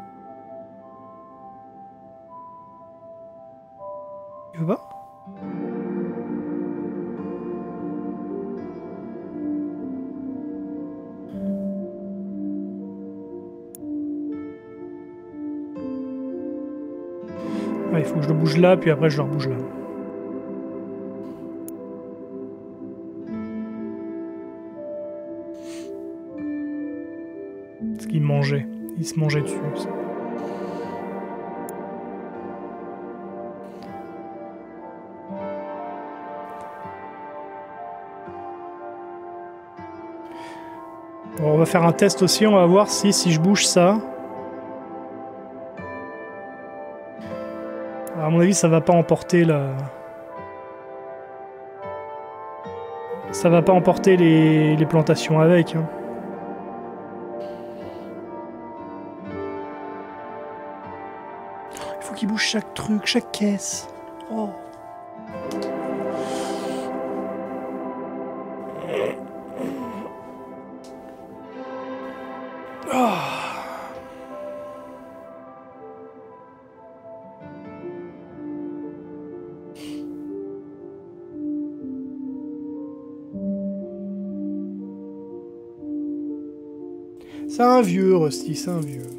Il veut pas? Ouais, il faut que je le bouge là, puis après je le rebouge là. Parce qu'il mangeait. Il se mangeait dessus. Ça. Bon, on va faire un test aussi, on va voir si, si je bouge ça... Alors, à mon avis, ça va pas emporter la... Ça va pas emporter les, les plantations avec. Hein. Il faut qu'il bouge chaque truc, chaque caisse. Oh. Oh. C'est un vieux, Rusty, c'est un vieux.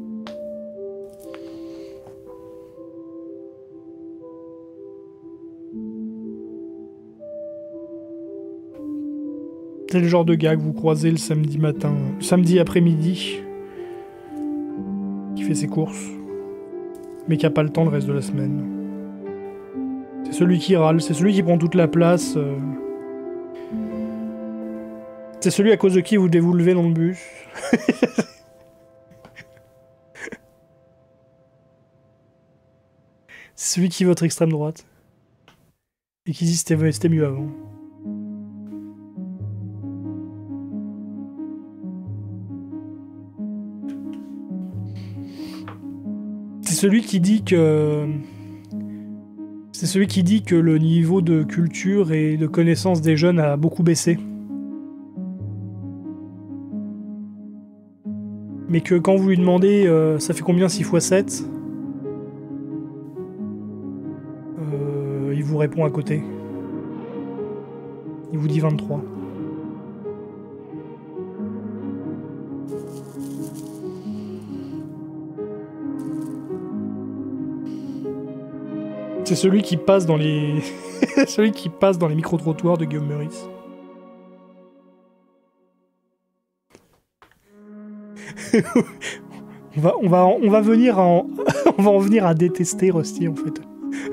C'est le genre de gars que vous croisez le samedi matin, le samedi après-midi, qui fait ses courses, mais qui n'a pas le temps le reste de la semaine. C'est celui qui râle, c'est celui qui prend toute la place. Euh... C'est celui à cause de qui vous devez vous lever dans le bus. C'est celui qui vote extrême droite. Et qui dit c'était c'était mieux avant. C'est celui qui dit que... C'est celui qui dit que le niveau de culture et de connaissance des jeunes a beaucoup baissé. Mais que quand vous lui demandez euh, ça fait combien six fois sept, euh, il vous répond à côté. Il vous dit vingt-trois. C'est celui qui passe dans les celui qui passe dans les micro-trottoirs de Guillaume Meurice. on va on va on va venir en on va en venir à détester Rusty en fait.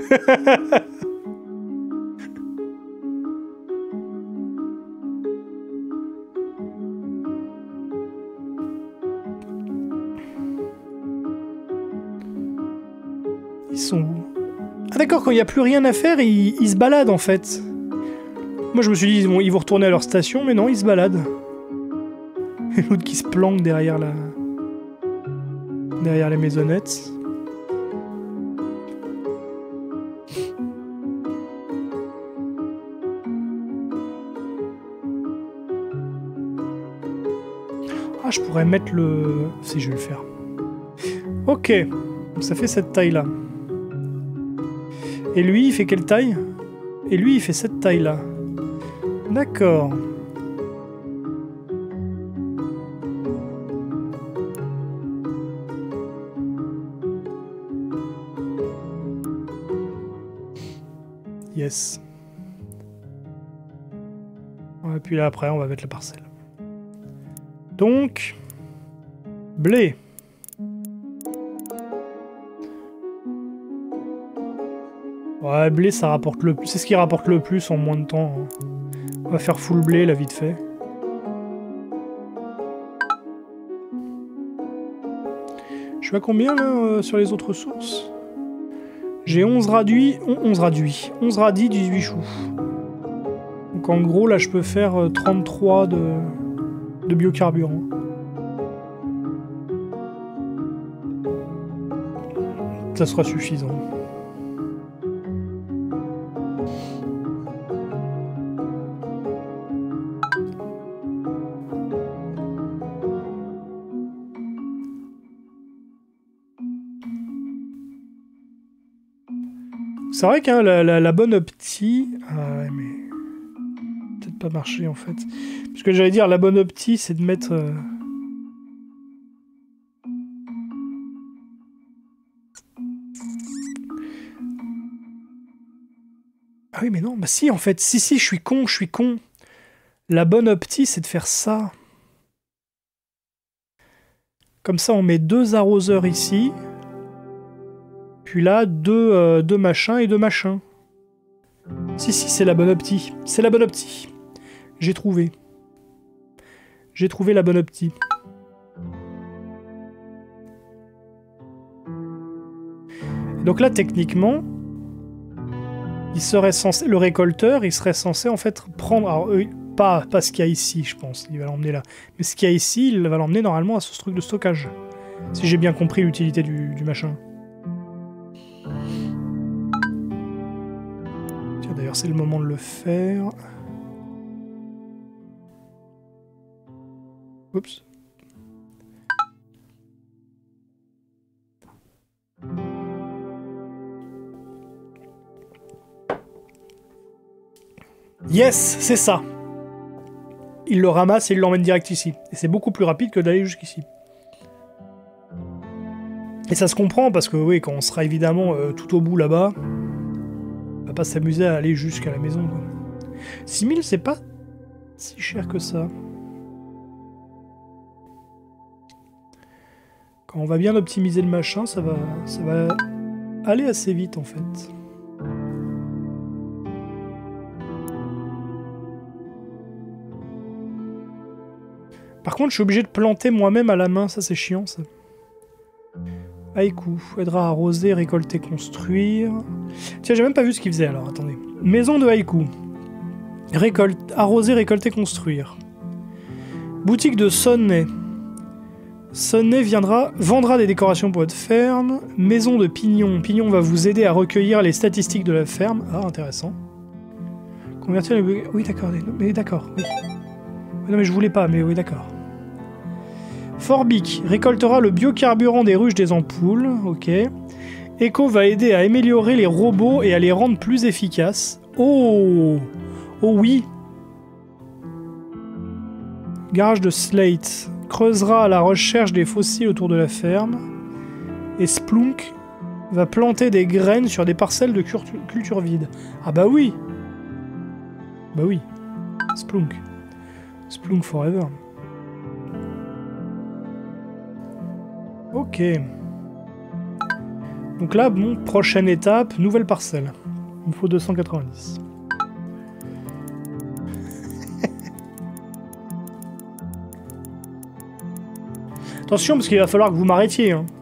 Ils sont où? Ah d'accord, quand il n'y a plus rien à faire, ils, ils se baladent en fait. Moi je me suis dit, ils vont, ils vont retourner à leur station, mais non, ils se baladent. Et l'autre qui se planque derrière la... derrière les maisonnettes. Ah, je pourrais mettre le... Si, je vais le faire. Ok, donc ça fait cette taille-là. Et lui, il fait quelle taille? Et lui, il fait cette taille-là. D'accord. Yes. Et puis là, après, on va mettre la parcelle. Donc, blé. Ouais, blé, ça rapporte le plus. C'est ce qui rapporte le plus en moins de temps. Hein. On va faire full blé, là, vite fait. Je suis à combien, là, euh, sur les autres sources? J'ai onze radis, onze radis, onze radis, dix-huit choux. Donc en gros, là, je peux faire euh, trente-trois de, de biocarburant. Ça sera suffisant. C'est vrai que hein, la, la, la bonne opti... Ah ouais, mais... peut-être pas marcher, en fait. Parce que j'allais dire, la bonne opti, c'est de mettre... Euh... Ah oui, mais non, bah si, en fait. Si, si, je suis con, je suis con. La bonne opti, c'est de faire ça. Comme ça, on met deux arroseurs ici. Puis là, deux, euh, deux machins et deux machins. Si, si, c'est la bonne opti. C'est la bonne opti. J'ai trouvé. J'ai trouvé la bonne opti. Donc là, techniquement, il serait censé, le récolteur, il serait censé en fait prendre... Alors, euh, pas, pas ce qu'il y a ici, je pense. Il va l'emmener là. Mais ce qu'il y a ici, il va l'emmener normalement à ce truc de stockage. Si j'ai bien compris l'utilité du, du machin. D'ailleurs, c'est le moment de le faire. Oups. Yes, c'est ça. Il le ramasse et il l'emmène direct ici. Et c'est beaucoup plus rapide que d'aller jusqu'ici. Et ça se comprend parce que oui, quand on sera évidemment euh, tout au bout là-bas, on va pas s'amuser à aller jusqu'à la maison. Quoi. six mille, c'est pas si cher que ça. Quand on va bien optimiser le machin, ça va, ça va aller assez vite en fait. Par contre, je suis obligé de planter moi-même à la main, ça c'est chiant ça. Haïku, aidera à arroser, récolter, construire. Tiens, j'ai même pas vu ce qu'il faisait alors, attendez. Maison de Haïku. Récolte, arroser, récolter, construire. Boutique de Sonnet. Sonnet viendra, vendra des décorations pour votre ferme. Maison de Pignon. Pignon va vous aider à recueillir les statistiques de la ferme. Ah, intéressant. Convertir les... Oui, d'accord, mais d'accord, oui. Non, mais je voulais pas, mais oui, d'accord. Forbic récoltera le biocarburant des ruches des ampoules. Ok. Echo va aider à améliorer les robots et à les rendre plus efficaces. Oh! Oh oui! Garage de Slate creusera à la recherche des fossiles autour de la ferme. Et Splunk va planter des graines sur des parcelles de culture vide. Ah bah oui! Bah oui. Splunk. Splunk forever. Ok. Donc là, bon, prochaine étape, nouvelle parcelle. Il me faut deux cent quatre-vingt-dix. Attention, parce qu'il va falloir que vous m'arrêtiez. Hein.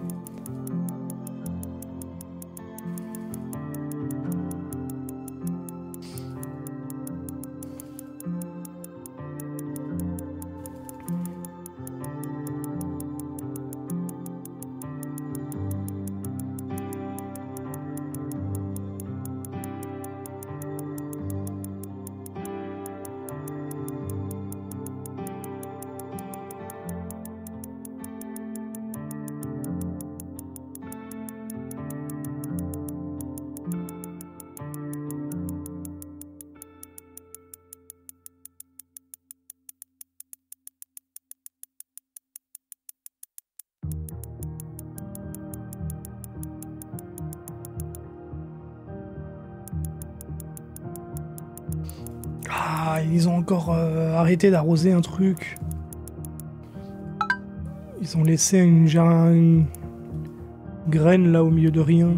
Ah, ils ont encore euh, arrêté d'arroser un truc. Ils ont laissé une, une graine là au milieu de rien.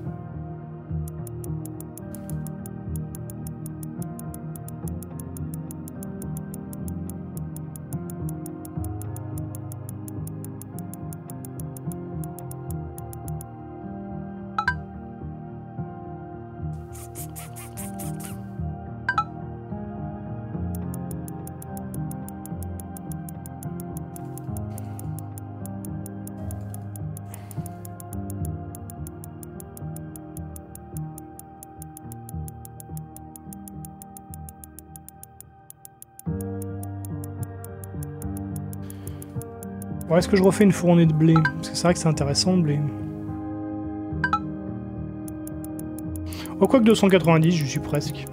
Bon, est-ce que je refais une fournée de blé? Parce que c'est vrai que c'est intéressant le blé. Oh, quoi que deux cent quatre-vingt-dix, je suis presque.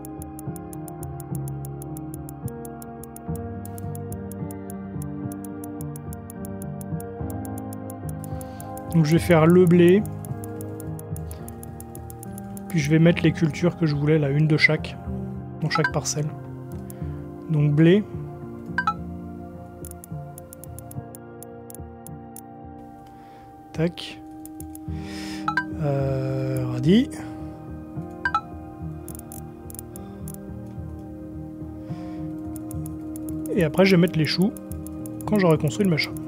Donc je vais faire le blé. Puis je vais mettre les cultures que je voulais, là, une de chaque. Dans chaque parcelle. Donc blé. Tac. Euh, radis. Et après je vais mettre les choux quand j'aurai construit le machin.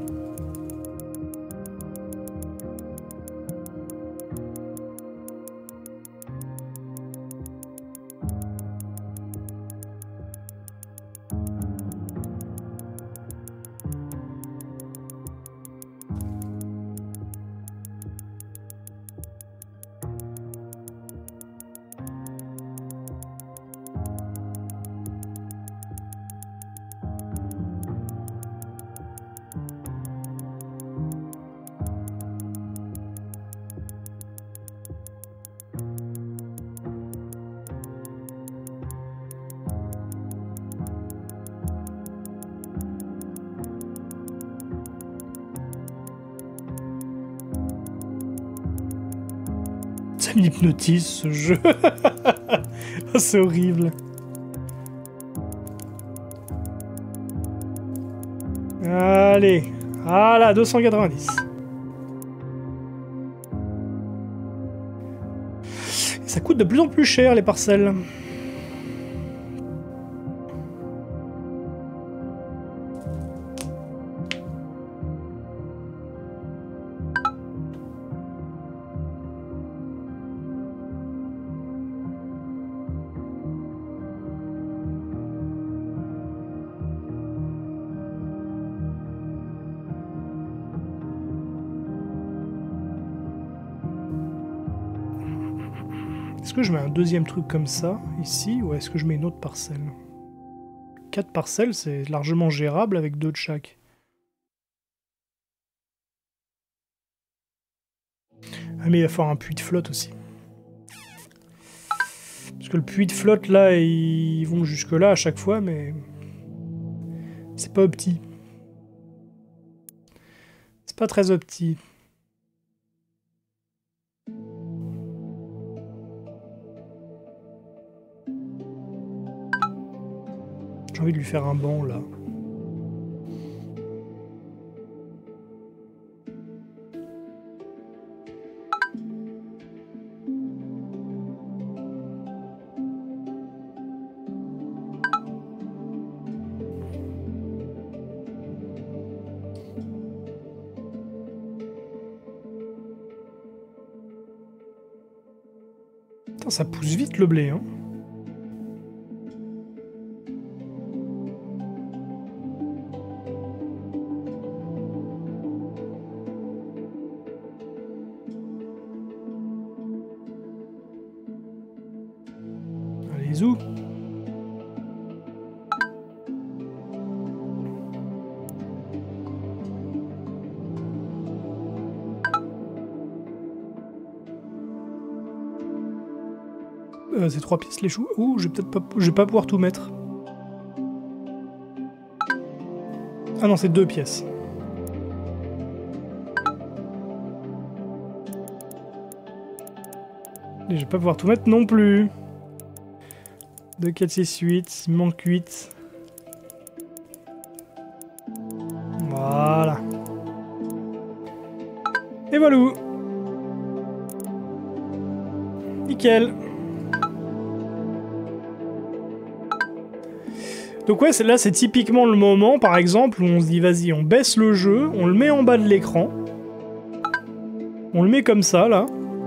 Ça m'hypnotise ce jeu. C'est horrible. Allez. Voilà, deux cent quatre-vingt-dix. Ça coûte de plus en plus cher les parcelles. Est-ce que je mets un deuxième truc comme ça, ici, ou est-ce que je mets une autre parcelle? Quatre parcelles, c'est largement gérable avec deux de chaque. Ah mais il va falloir un puits de flotte aussi. Parce que le puits de flotte, là, ils vont jusque là à chaque fois, mais... c'est pas opti. C'est pas très opti. J'ai envie de lui faire un banc, là. Putain, ça pousse vite, le blé, hein. Allez-y. Euh, c'est trois pièces les choux. Ouh, je vais peut-être pas, je vais pas pouvoir tout mettre. Ah non, c'est deux pièces. Et je vais pas pouvoir tout mettre non plus. deux, quatre, six, huit. Il manque huit. Voilà. Et voilà. Nickel. Donc ouais, là c'est typiquement le moment, par exemple, où on se dit vas-y, on baisse le jeu, on le met en bas de l'écran. On le met comme ça, là.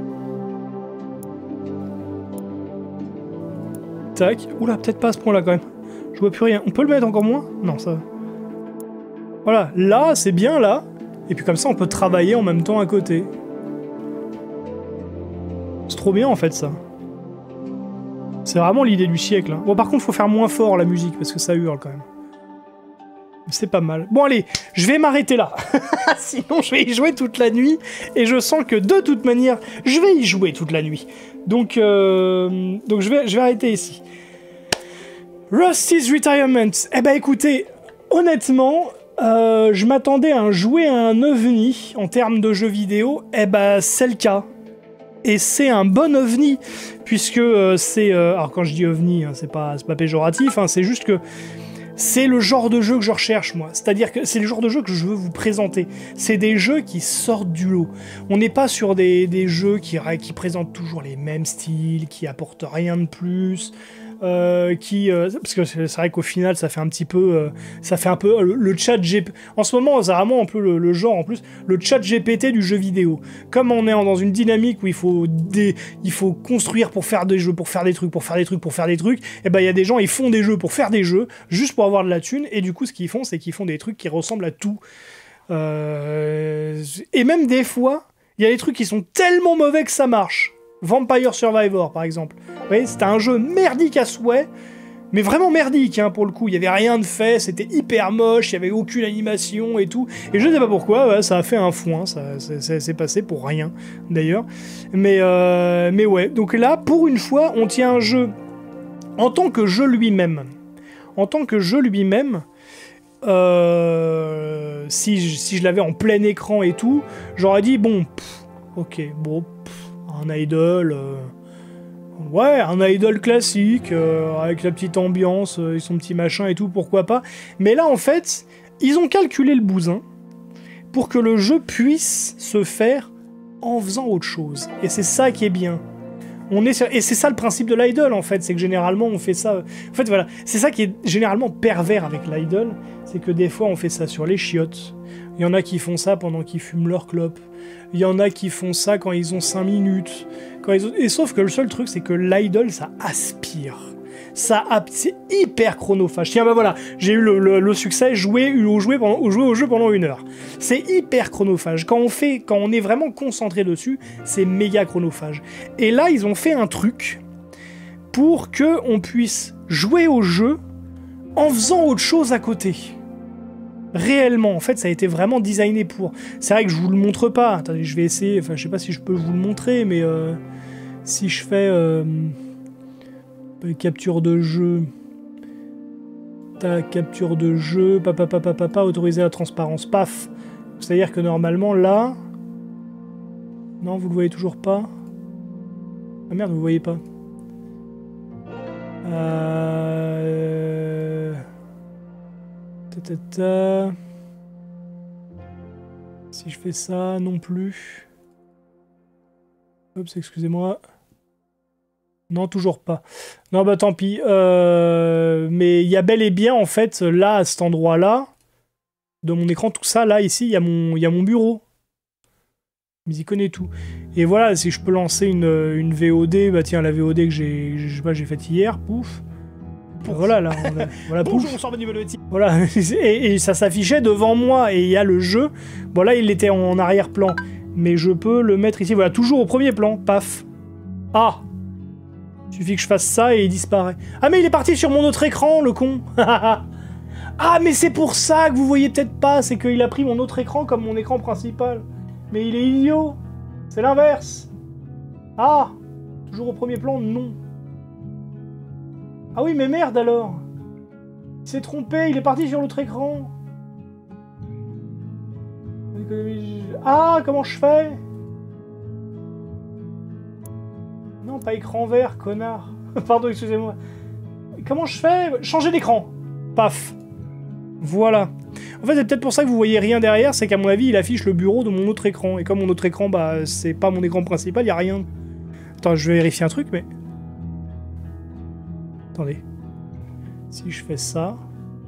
Tac. Oula, peut-être pas à ce point-là, quand même. Je vois plus rien. On peut le mettre encore moins? Non, ça... Voilà, là, c'est bien, là. Et puis comme ça, on peut travailler en même temps à côté. C'est trop bien, en fait, ça. C'est vraiment l'idée du siècle. Hein. Bon, par contre, faut faire moins fort la musique, parce que ça hurle, quand même. C'est pas mal. Bon, allez, je vais m'arrêter là. Sinon, je vais y jouer toute la nuit. Et je sens que, de toute manière, je vais y jouer toute la nuit. Donc, euh, donc je, vais, je vais arrêter ici. Rusty's Retirement. Eh ben, écoutez, honnêtement... Euh, je m'attendais à un jouer à un ovni en termes de jeux vidéo, eh ben c'est le cas. Et c'est un bon ovni, puisque euh, c'est... Euh, alors quand je dis ovni, hein, c'est pas, c'est pas péjoratif, hein, c'est juste que c'est le genre de jeu que je recherche, moi. C'est-à-dire que c'est le genre de jeu que je veux vous présenter. C'est des jeux qui sortent du lot. On n'est pas sur des, des jeux qui, qui présentent toujours les mêmes styles, qui apportent rien de plus... Euh, qui euh, parce que c'est vrai qu'au final ça fait un petit peu euh, ça fait un peu le, le chat G P T en ce moment c'est vraiment un peu le, le genre en plus le chat G P T du jeu vidéo, comme on est dans une dynamique où il faut des, il faut construire pour faire des jeux, pour faire des trucs pour faire des trucs pour faire des trucs, et ben il y a des gens ils font des jeux pour faire des jeux juste pour avoir de la thune, et du coup ce qu'ils font c'est qu'ils font des trucs qui ressemblent à tout, euh, et même des fois il y a des trucs qui sont tellement mauvais que ça marche. Vampire Survivor, par exemple. Vous voyez, c'était un jeu merdique à souhait, mais vraiment merdique, hein, pour le coup. Il n'y avait rien de fait, c'était hyper moche, il n'y avait aucune animation et tout. Et je ne sais pas pourquoi, ouais, ça a fait un foin, ça, ça s'est passé pour rien, d'ailleurs. Mais, euh, mais ouais, donc là, pour une fois, on tient un jeu en tant que jeu lui-même. En tant que jeu lui-même... Euh, si je, si je l'avais en plein écran et tout, j'aurais dit, bon, pff, ok, bon... Pff, un idol, euh... ouais, un idol classique, euh, avec la petite ambiance euh, et son petit machin et tout, pourquoi pas. Mais là, en fait, ils ont calculé le bousin pour que le jeu puisse se faire en faisant autre chose. Et c'est ça qui est bien. On est sur... Et c'est ça le principe de l'idol, en fait, c'est que généralement, on fait ça... En fait, voilà, c'est ça qui est généralement pervers avec l'idol, c'est que des fois, on fait ça sur les chiottes. Il y en a qui font ça pendant qu'ils fument leur clope. Il y en a qui font ça quand ils ont cinq minutes. Quand ils ont... Et sauf que le seul truc, c'est que l'idol, ça aspire. Ça ap... C'est hyper chronophage. Tiens, bah voilà, j'ai eu le, le, le succès, jouer, jouer, pendant, jouer au jeu pendant une heure. C'est hyper chronophage. Quand on, fait, quand on est vraiment concentré dessus, c'est méga chronophage. Et là, ils ont fait un truc pour qu'on puisse jouer au jeu en faisant autre chose à côté. Réellement, en fait, ça a été vraiment designé pour. C'est vrai que je vous le montre pas. Attendez, je vais essayer. Enfin, je sais pas si je peux vous le montrer, mais euh, si je fais euh, capture de jeu, ta capture de jeu, papa, papa, papa, autoriser la transparence, paf. C'est-à-dire que normalement, là, non, vous le voyez toujours pas. Ah merde, vous le voyez pas. Euh... Ta, ta, ta. Si je fais ça, non plus. Oups, excusez-moi. Non, toujours pas. Non, bah tant pis. Euh... Mais il y a bel et bien, en fait, là, à cet endroit-là, de mon écran, tout ça, là, ici, il y a mon, il y a mon bureau. Mais il connaît tout. Et voilà, si je peux lancer une, une V O D, bah tiens, la V O D que j'ai, je sais pas, j'ai faite hier, pouf. Pouf. Voilà, là, on a, voilà, bonjour, on sort de niveau de voilà, et, et ça s'affichait devant moi, et il y a le jeu. Bon, là, il était en arrière-plan, mais je peux le mettre ici, voilà, toujours au premier plan, paf. Ah! Il suffit que je fasse ça et il disparaît. Ah, mais il est parti sur mon autre écran, le con. Ah, mais c'est pour ça que vous voyez peut-être pas, c'est qu'il a pris mon autre écran comme mon écran principal. Mais il est idiot. C'est l'inverse. Ah, toujours au premier plan, non. Ah oui, mais merde alors. Il s'est trompé, il est parti sur l'autre écran. Ah, comment je fais? Non, pas écran vert, connard. Pardon, excusez-moi. comment je fais? Changer d'écran. Paf. Voilà. En fait, c'est peut-être pour ça que vous voyez rien derrière, c'est qu'à mon avis, il affiche le bureau de mon autre écran. Et comme mon autre écran, bah, c'est pas mon écran principal, il y a rien. Attends, je vais vérifier un truc, mais... Attendez. Si je fais ça...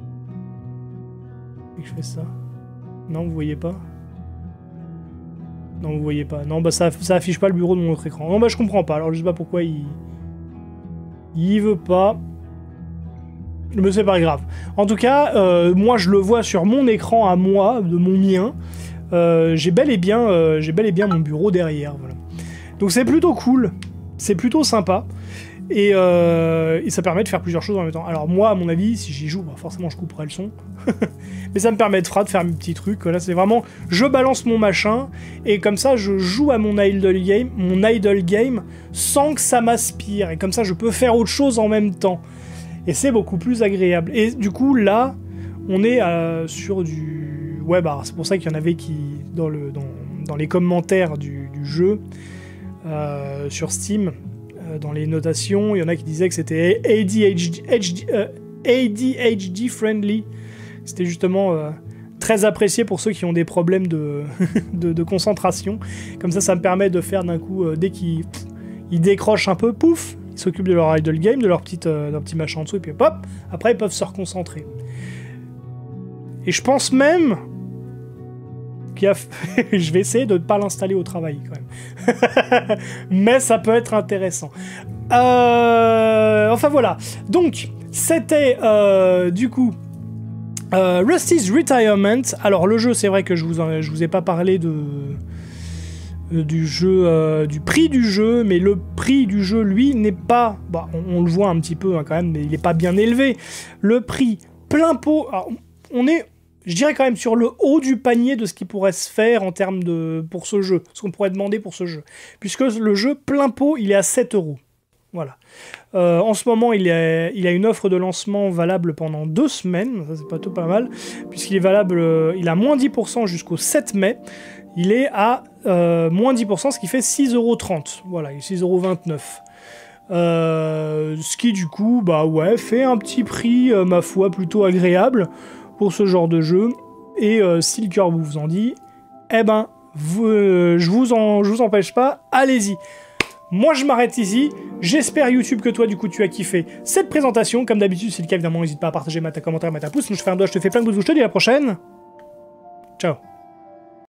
Et que je fais ça... Non, vous voyez pas? Non, vous voyez pas. Non, bah ça, ça affiche pas le bureau de mon autre écran. Non, bah je comprends pas. Alors je sais pas pourquoi il... Il veut pas... Mais c'est pas grave. En tout cas, euh, moi je le vois sur mon écran à moi, de mon mien. Euh, j'ai bel et bien, euh, j'ai bel et bien mon bureau derrière. Voilà. Donc c'est plutôt cool. C'est plutôt sympa. Et, euh, et ça permet de faire plusieurs choses en même temps. Alors moi, à mon avis, si j'y joue, bah forcément je couperai le son. Mais ça me permettra de faire mes petits trucs. Là, c'est vraiment, je balance mon machin, et comme ça, je joue à mon idle game, mon idle game, sans que ça m'aspire. Et comme ça, je peux faire autre chose en même temps. Et c'est beaucoup plus agréable. Et du coup, là, on est euh, sur du... Ouais, bah, c'est pour ça qu'il y en avait qui, dans, le, dans, dans les commentaires du, du jeu, euh, sur Steam, euh, dans les notations, il y en a qui disaient que c'était A D H D, euh, A D H D friendly. C'était justement euh, très apprécié pour ceux qui ont des problèmes de, de, de concentration. Comme ça, ça me permet de faire d'un coup, euh, dès qu'ils ils décrochent un peu, pouf, ils s'occupent de leur idle game, de leur, petite, euh, leur petit machin en dessous, et puis hop, après ils peuvent se reconcentrer. Et je pense même qu'il y a... je vais essayer de ne pas l'installer au travail, quand même. Mais ça peut être intéressant. Euh... Enfin voilà. Donc, c'était, euh, du coup... Euh, Rusty's Retirement. Alors le jeu, c'est vrai que je vous en, je vous ai pas parlé de euh, du jeu, euh, du prix du jeu, mais le prix du jeu, lui, n'est pas, bah, on, on le voit un petit peu hein, quand même, mais il est pas bien élevé. Le prix plein pot, alors, on est, je dirais quand même sur le haut du panier de ce qui pourrait se faire en termes de pour ce jeu, ce qu'on pourrait demander pour ce jeu, puisque le jeu plein pot, il est à sept euros. Voilà. Euh, en ce moment, il, est, il a une offre de lancement valable pendant deux semaines. Ça, c'est pas tout pas mal. Puisqu'il est valable, euh, il a moins dix pour cent jusqu'au sept mai. Il est à euh, moins dix pour cent, ce qui fait six euros trente. Voilà, il est six euros vingt-neuf. Euh, ce qui, du coup, bah ouais, fait un petit prix, euh, ma foi, plutôt agréable pour ce genre de jeu. Et euh, si le cœur vous en dit, eh ben, vous, euh, je vous en, je vous empêche pas, allez-y. Moi, je m'arrête ici. J'espère, YouTube, que toi, du coup, tu as kiffé cette présentation. Comme d'habitude, si c'est le cas, évidemment, n'hésite pas à partager, mettre un commentaire, mettre un pouce. Moi, je fais un doigt, je te fais plein de pouces. Je te dis à la prochaine. Ciao.